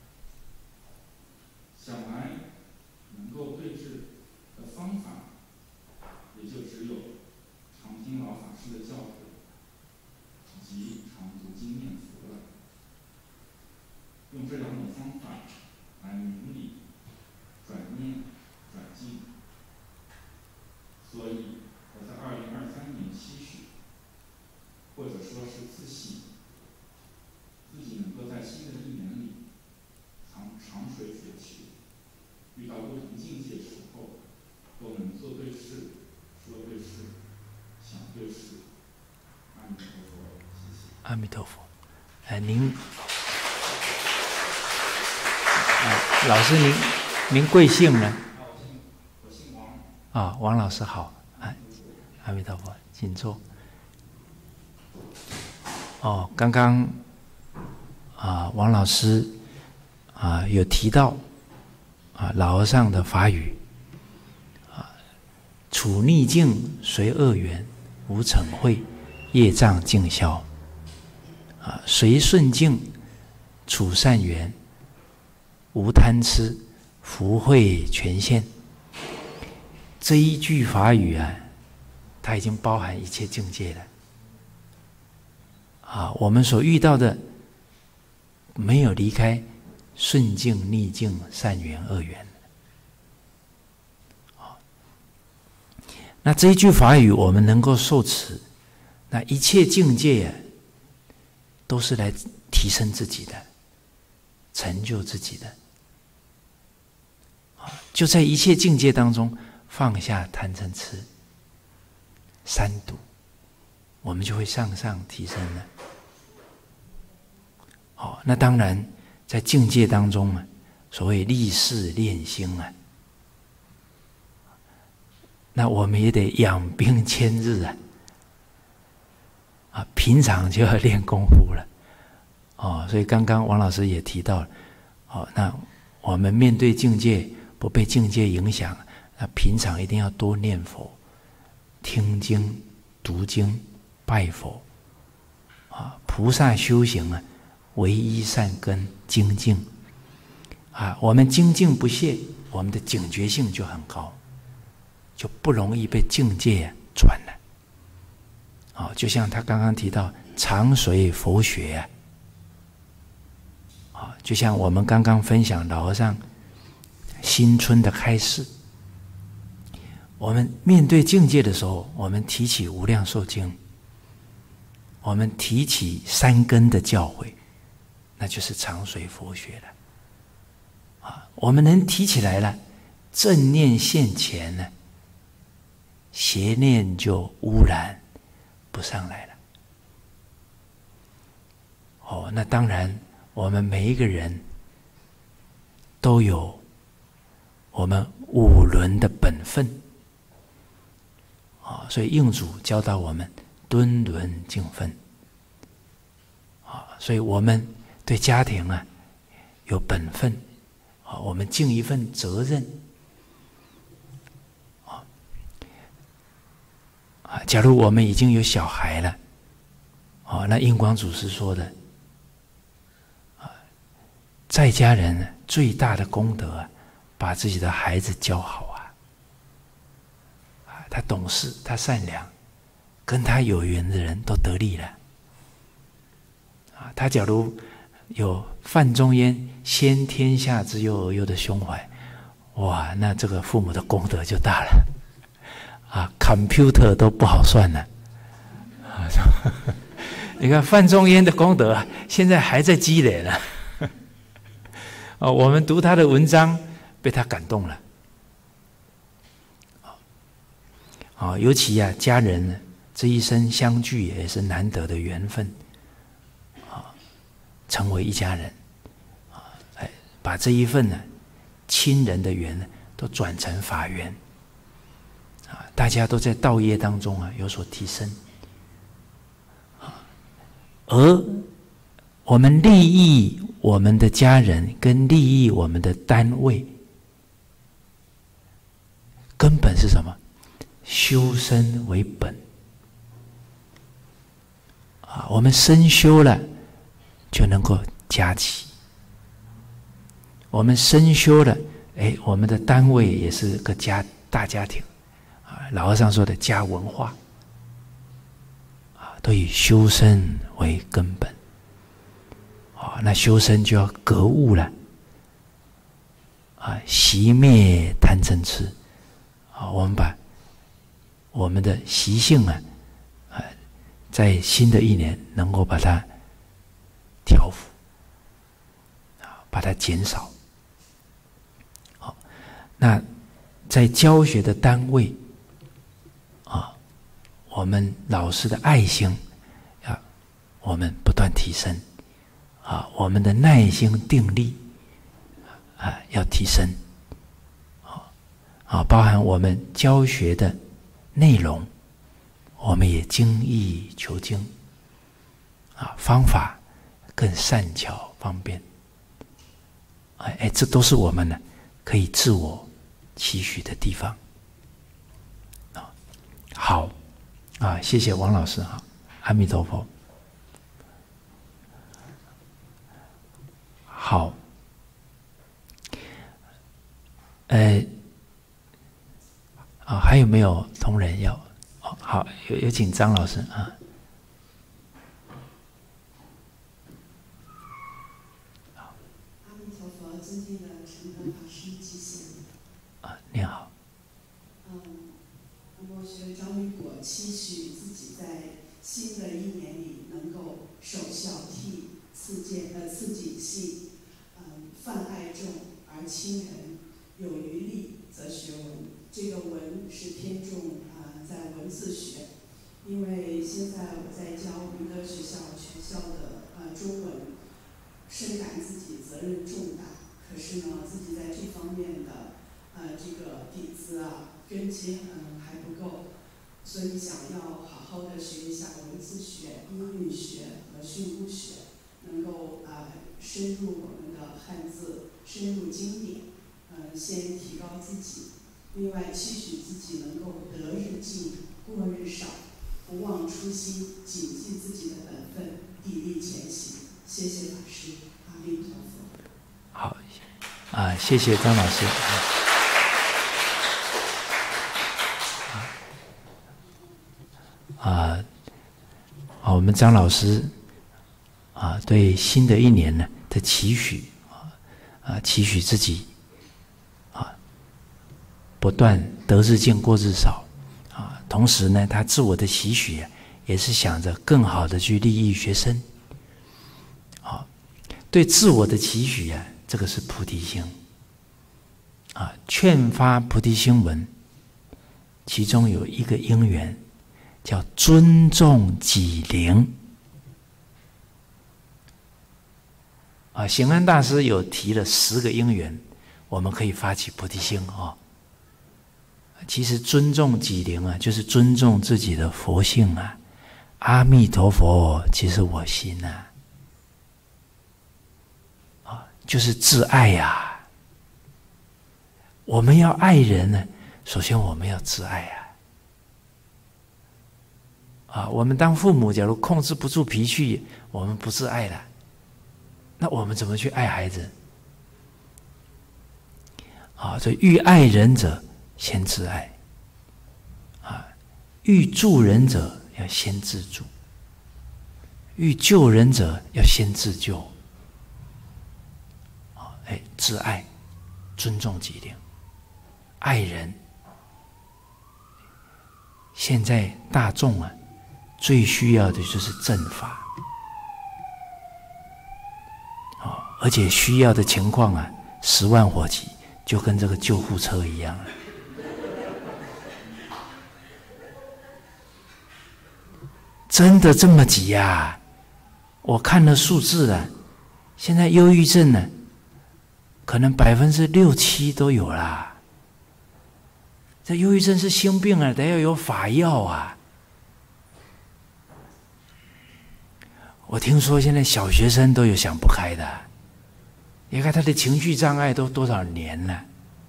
想来能够对治的方法，也就只有常听老法师的教诲，以及常读经念佛了。用这两种方法来明理、转念、转境。所以我在自信，自己能够在新的一年里长长水水球，遇到不同境界时候，都能做对事、说对事、想对事。阿弥陀佛，谢谢。 阿弥陀佛。哎，您，哎，老师您您贵姓呢？ 我姓我姓王。 啊，王老师好。哎，阿弥陀佛，请坐。哦，刚刚啊，王老师啊有提到啊老和尚的法语啊，处逆境随恶缘，无嗔恚，业障尽消。啊，随顺境处善缘，无贪痴，福慧全现。这一句法语啊，它已经包含一切境界了。啊，我们所遇到的没有离开顺境、逆境、善缘、恶缘。啊，那这一句法语我们能够受持，那一切境界啊，都是来提升自己的，成就自己的。啊，就在一切境界当中放下贪嗔痴三毒，我们就会向上提升了。好，那当然在境界当中啊，所谓立誓练心啊，那我们也得养兵千日啊，啊，平常就要练功夫了。哦，所以刚刚王老师也提到了，哦，那我们面对境界不被境界影响，那平常一定要多念佛、听经、读经、拜佛。啊，菩萨修行啊，唯一善根精进。啊，我们精进不懈，我们的警觉性就很高，就不容易被境界传了。啊，就像他刚刚提到常随佛学啊。啊，就像我们刚刚分享老和尚新春的开示，我们面对境界的时候，我们提起无量寿经，我们提起三根的教诲，那就是常随佛学了。啊，我们能提起来了，正念现前呢，邪念就污染不上来了。哦，那当然我们每一个人都有我们五伦的本分。啊，所以印祖教导我们敦伦敬分。啊，所以我们对家庭啊有本分。啊，我们尽一份责任。啊，啊，假如我们已经有小孩了，啊，那印光祖师说的，啊，在家人最大的功德啊，把自己的孩子教好啊，啊，他懂事，他善良，跟他有缘的人都得利了。啊，他假如有范仲淹先天下之忧而忧的胸怀，哇，那这个父母的功德就大了。啊 ，computer 都不好算了。啊，你看范仲淹的功德现在还在积累了。啊，我们读他的文章，被他感动了。啊，尤其啊，家人这一生相聚也是难得的缘分。啊，成为一家人。把这一份呢亲人的缘呢都转成法缘啊，大家都在道业当中啊有所提升啊，而我们利益我们的家人跟利益我们的单位，根本是什么？修身为本啊，我们身修了，就能够家齐。我们身修了，哎，我们的单位也是个家大家庭，啊，老和尚说的家文化，啊，都以修身为根本，啊，那修身就要格物了，啊，熄灭贪嗔痴，啊，我们把我们的习性啊，啊， 在新的一年能够把它调伏，啊，把它减少。好，那在教学的单位，啊，我们老师的爱心，啊，我们不断提升，啊，我们的耐心定力，啊，要提升，啊，啊，包含我们教学的内容，我们也精益求精，啊，方法更善巧方便，哎哎，这都是我们呢可以自我期许的地方。啊，好，啊，谢谢王老师哈，阿弥陀佛。好，呃，啊，还有没有同仁要？哦，好，有有请张老师啊。 阿弥陀佛，尊敬的成德法师吉祥。 啊，你好。 嗯，那么学张玉果期许自己在新的一年里能够守孝悌、次见呃次谨信，嗯，泛爱众而亲仁，有余力则学文。这个文是偏重啊、呃、在文字学，因为现在我在教余德学校全校的呃中文，深感自己责任重大，可是呢，自己在这方面的呃这个底子啊根基嗯还不够，所以想要好好的学一下文字学、音韵学和训诂学，能够啊、呃、深入我们的汉字，深入经典，呃先提高自己。另外，期许自己能够得日进，过日少，不忘初心，谨记自己的本分，砥砺前行。谢谢法师，阿弥陀佛。 好，啊，谢谢张老师。啊，啊，我们张老师啊，对新的一年呢的期许啊，啊，期许自己啊，不断得日进，过日少啊。同时呢，他自我的期许也是想着更好的去利益学生。啊，对自我的期许啊，这个是菩提心啊，劝发菩提心文，其中有一个因缘叫尊重己灵啊。显安大师有提了十个因缘，我们可以发起菩提心啊。其实尊重己灵啊，就是尊重自己的佛性啊。阿弥陀佛，即是我心啊。就是自爱呀、啊！我们要爱人呢，首先我们要自爱啊！啊，我们当父母，假如控制不住脾气，我们不自爱了，那我们怎么去爱孩子？啊，所以欲爱人者，先自爱；啊，欲助人者，要先自助；欲救人者，要先自救。哎，自爱，尊重己灵，爱人。现在大众啊，最需要的就是正法，哦，而且需要的情况啊，十万火急，就跟这个救护车一样。真的这么急呀、啊？我看了数字了，现在忧郁症呢？可能百分之六七都有啦。这忧郁症是心病啊，得要有法药啊。我听说现在小学生都有想不开的，你看他的情绪障碍都多少年了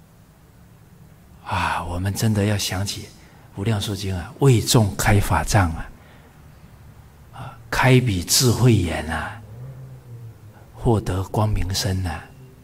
啊！我们真的要想起《无量寿经》啊，为众开法藏啊，啊，开彼智慧眼啊，获得光明身啊。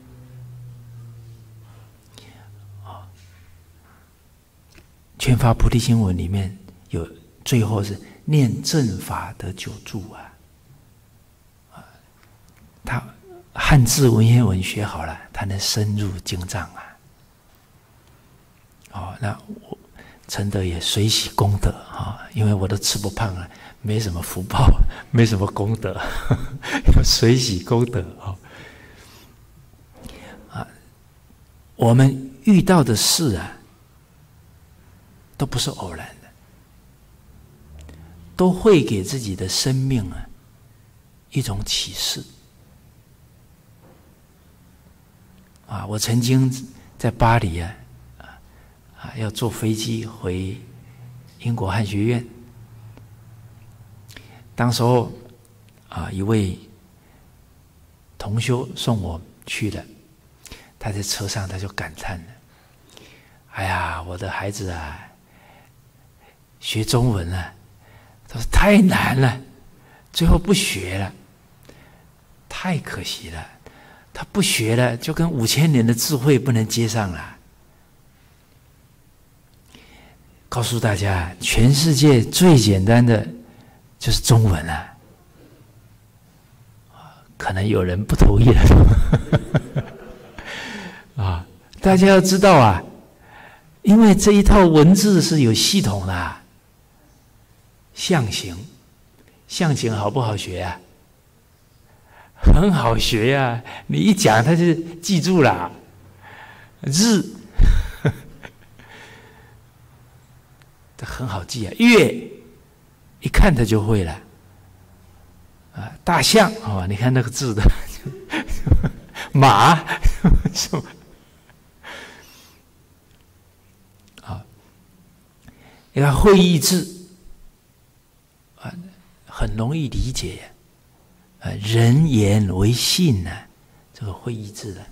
劝发菩提心文里面有最后是念正法得久住啊，啊，他汉字文言文学好了，他能深入经藏啊。哦，那我承德也随喜功德啊，因为我都吃不胖了，没什么福报，没什么功德，要随喜功德啊。啊，我们遇到的事啊，都不是偶然的，都会给自己的生命啊一种启示。啊，我曾经在巴黎啊。啊，要坐飞机回英国汉学院。当时候啊，一位同修送我去的，他在车上他就感叹了：“哎呀，我的孩子啊，学中文啊，他说太难了，最后不学了，太可惜了。他不学了，就跟五千年的智慧不能接上了。”告诉大家，全世界最简单的就是中文啊！可能有人不同意了啊！大家要知道啊，因为这一套文字是有系统的、啊，象形，象形好不好学啊？很好学呀、啊！你一讲，他就记住了。日。很好记啊，月一看他就会了啊。大象哦，你看那个字的马什么啊？你看会意字啊，很容易理解啊。人言为信呢、啊，这个会意字的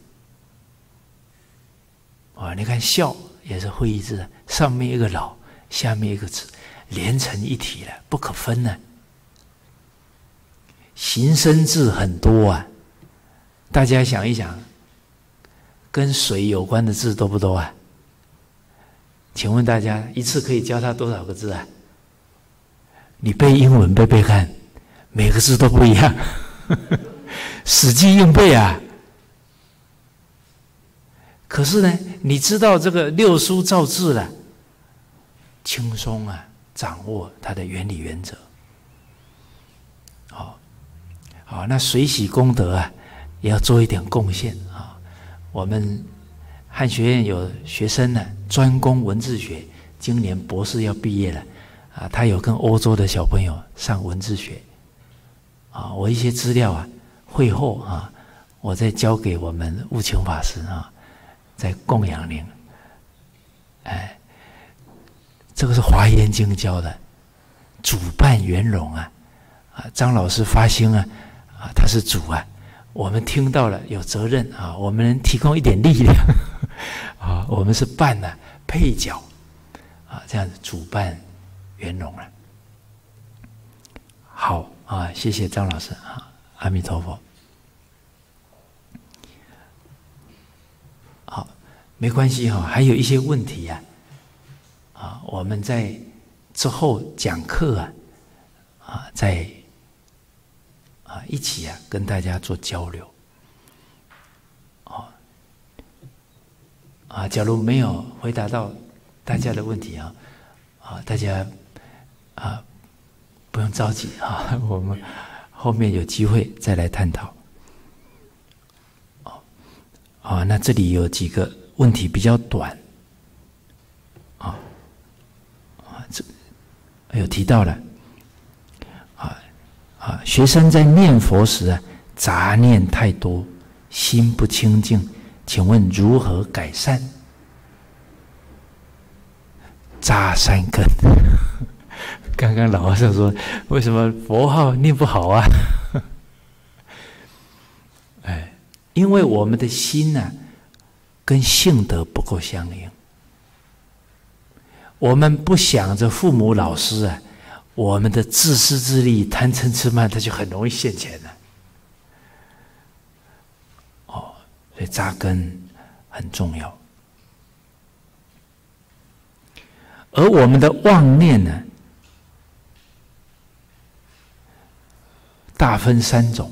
啊。你看孝也是会意字的，上面一个老。下面一个字连成一体了，不可分呢。形声字很多啊，大家想一想，跟水有关的字多不多啊？请问大家一次可以教他多少个字啊？你背英文背背看，每个字都不一样，死记硬背啊。可是呢，你知道这个六书造字了。轻松啊，掌握它的原理原则。好，好，那随喜功德啊，也要做一点贡献啊。我们汉学院有学生呢、啊，专攻文字学，今年博士要毕业了啊。他有跟欧洲的小朋友上文字学啊。我一些资料啊，会后啊，我再交给我们悟清法师啊，在供养您。哎。这个是《华严经》教的，主办圆融啊，啊，张老师发心啊，啊，他是主啊，我们听到了有责任啊，我们能提供一点力量啊，我们是伴呢、啊、配角啊，这样子主办圆融了。好啊，谢谢张老师啊，阿弥陀佛。好，没关系哈、啊，还有一些问题呀、啊。啊，我们在之后讲课啊，啊，在啊一起啊跟大家做交流。哦，啊，假如没有回答到大家的问题啊，啊，大家啊不用着急啊，我们后面有机会再来探讨。哦，啊，那这里有几个问题比较短。有提到了，啊啊，学生在念佛时啊，杂念太多，心不清净，请问如何改善？扎三根。刚刚老和尚说，为什么佛号念不好啊？哎，因为我们的心呢、啊，跟性德不够相应。我们不想着父母老师啊，我们的自私自利、贪嗔痴慢，它就很容易现前了。哦，所以扎根很重要。而我们的妄念呢，大分三种：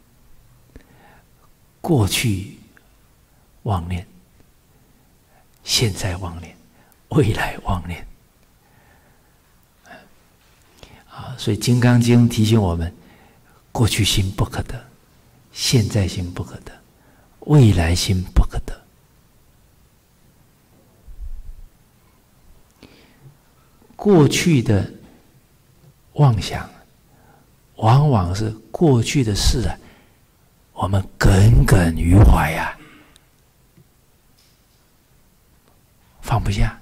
过去妄念、现在妄念、未来妄念。 所以《金刚经》提醒我们：过去心不可得，现在心不可得，未来心不可得。过去的妄想，往往是过去的事啊，我们耿耿于怀啊，放不下。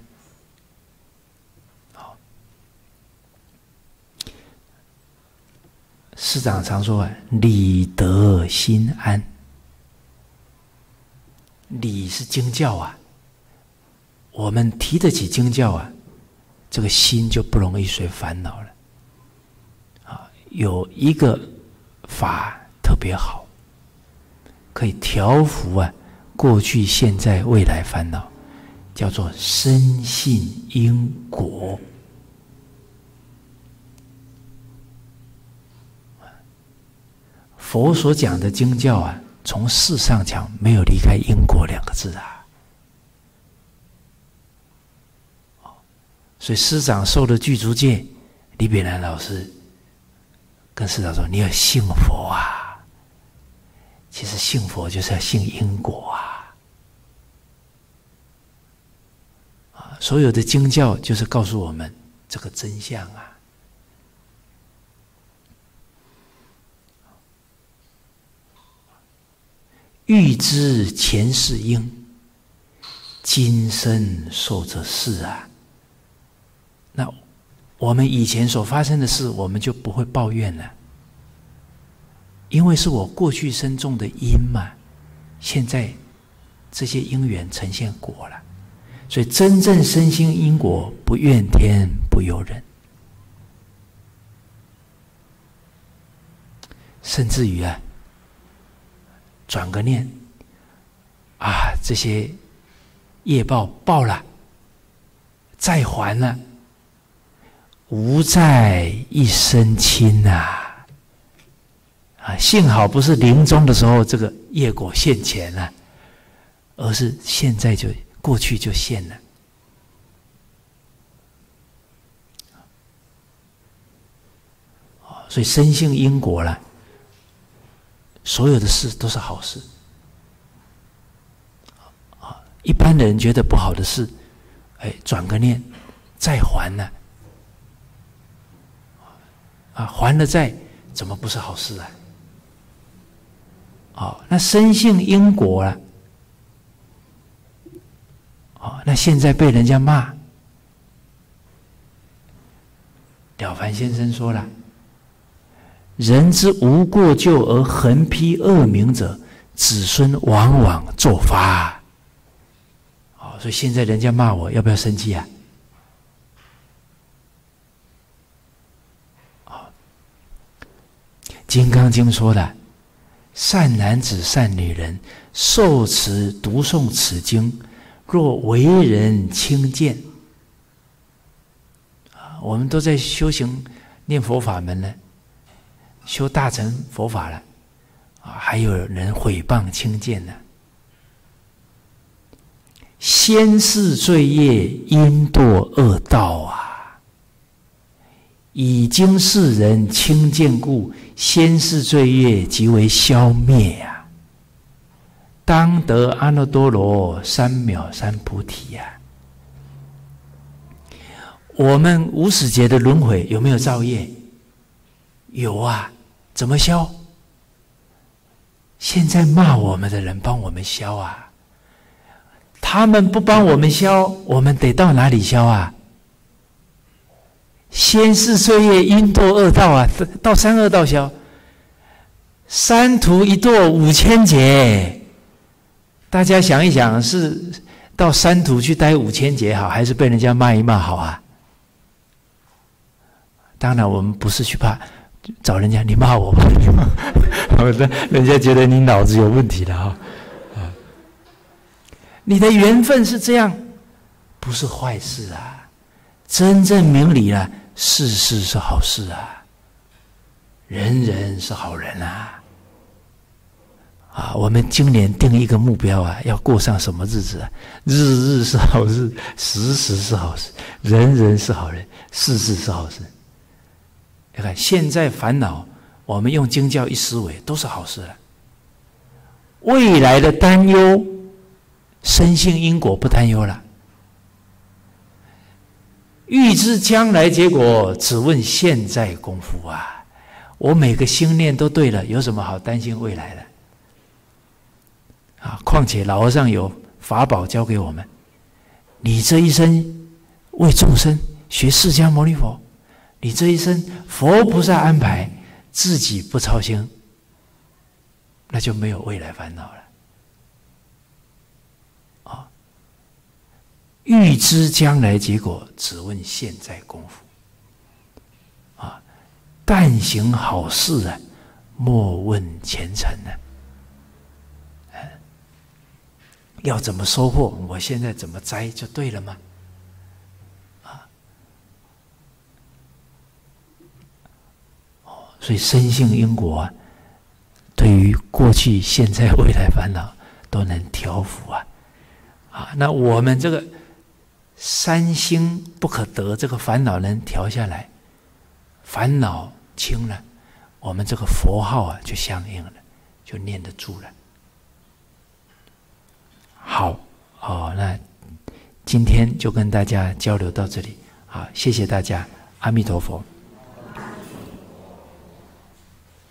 好，师长常说啊，理得心安。理是经教啊，我们提得起经教啊，这个心就不容易随烦恼了。啊，有一个法特别好，可以调伏啊过去、现在、未来烦恼，叫做深信因果。佛所讲的经教啊，从事上讲没有离开因果两个字啊。所以师长受了具足戒，李炳南老师跟师长说：“你要信佛啊！其实信佛就是要信因果啊！啊，所有的经教就是告诉我们这个真相啊！欲知前世因，今生受者是啊。”那我们以前所发生的事，我们就不会抱怨了，因为是我过去生种的因嘛，现在这些因缘呈现果了，所以真正身心因果，不怨天不尤人，甚至于啊，转个念，啊，这些业报报了，再还了。无债一身轻呐、啊！啊，幸好不是临终的时候这个业果现前了、啊，而是现在就过去就现了。所以深信因果了，所有的事都是好事。啊，一般人觉得不好的事，哎，转个念再还了。啊，还了债怎么不是好事啊？哦，那深信因果了。哦，那现在被人家骂，了凡先生说了：“人之无过咎而横批恶名者，子孙往往作发。”哦，所以现在人家骂我，要不要生气啊？《金刚经》说的：“善男子、善女人，受持读诵此经，若为人轻贱。”啊，我们都在修行念佛法门呢，修大乘佛法了，啊，还有人毁谤轻贱呢。先世罪业因堕恶道啊！已经世人轻贱故，先世罪业即为消灭啊！当得阿耨多罗三藐三菩提呀、啊！我们无始劫的轮回有没有造业？有啊，怎么消？现在骂我们的人帮我们消啊！他们不帮我们消，我们得到哪里消啊？先世罪业因堕恶道啊，到三恶道消。三途一堕五千劫，大家想一想，是到三途去待五千劫好，还是被人家骂一骂好啊？当然，我们不是去怕找人家，你骂我吧，你骂，人家觉得你脑子有问题了哈。啊，你的缘分是这样，不是坏事啊，真正明理了。事事是好事啊，人人是好人啊！啊，我们今年定一个目标啊，要过上什么日子啊？日日是好日，时时是好事，人人是好人，事事是好事。 你看现在烦恼，我们用经教一思维都是好事了。未来的担忧，深信因果不担忧了。预知将来结果，只问现在功夫啊！我每个心念都对了，有什么好担心未来的？啊，况且老和尚有法宝教给我们，你这一生为众生学释迦牟尼佛，你这一生佛菩萨安排，自己不操心，那就没有未来烦恼了。啊，预知将来结果，只问现在功夫。啊，但行好事啊，莫问前程呢、啊。要怎么收获，我现在怎么栽就对了吗？啊，哦，所以深信因果啊，对于过去、现在、未来烦恼都能调伏啊。啊，那我们这个三心不可得，这个烦恼能调下来，烦恼轻了，我们这个佛号啊就相应了，就念得住了。好，哦，那今天就跟大家交流到这里，好，谢谢大家，阿弥陀佛。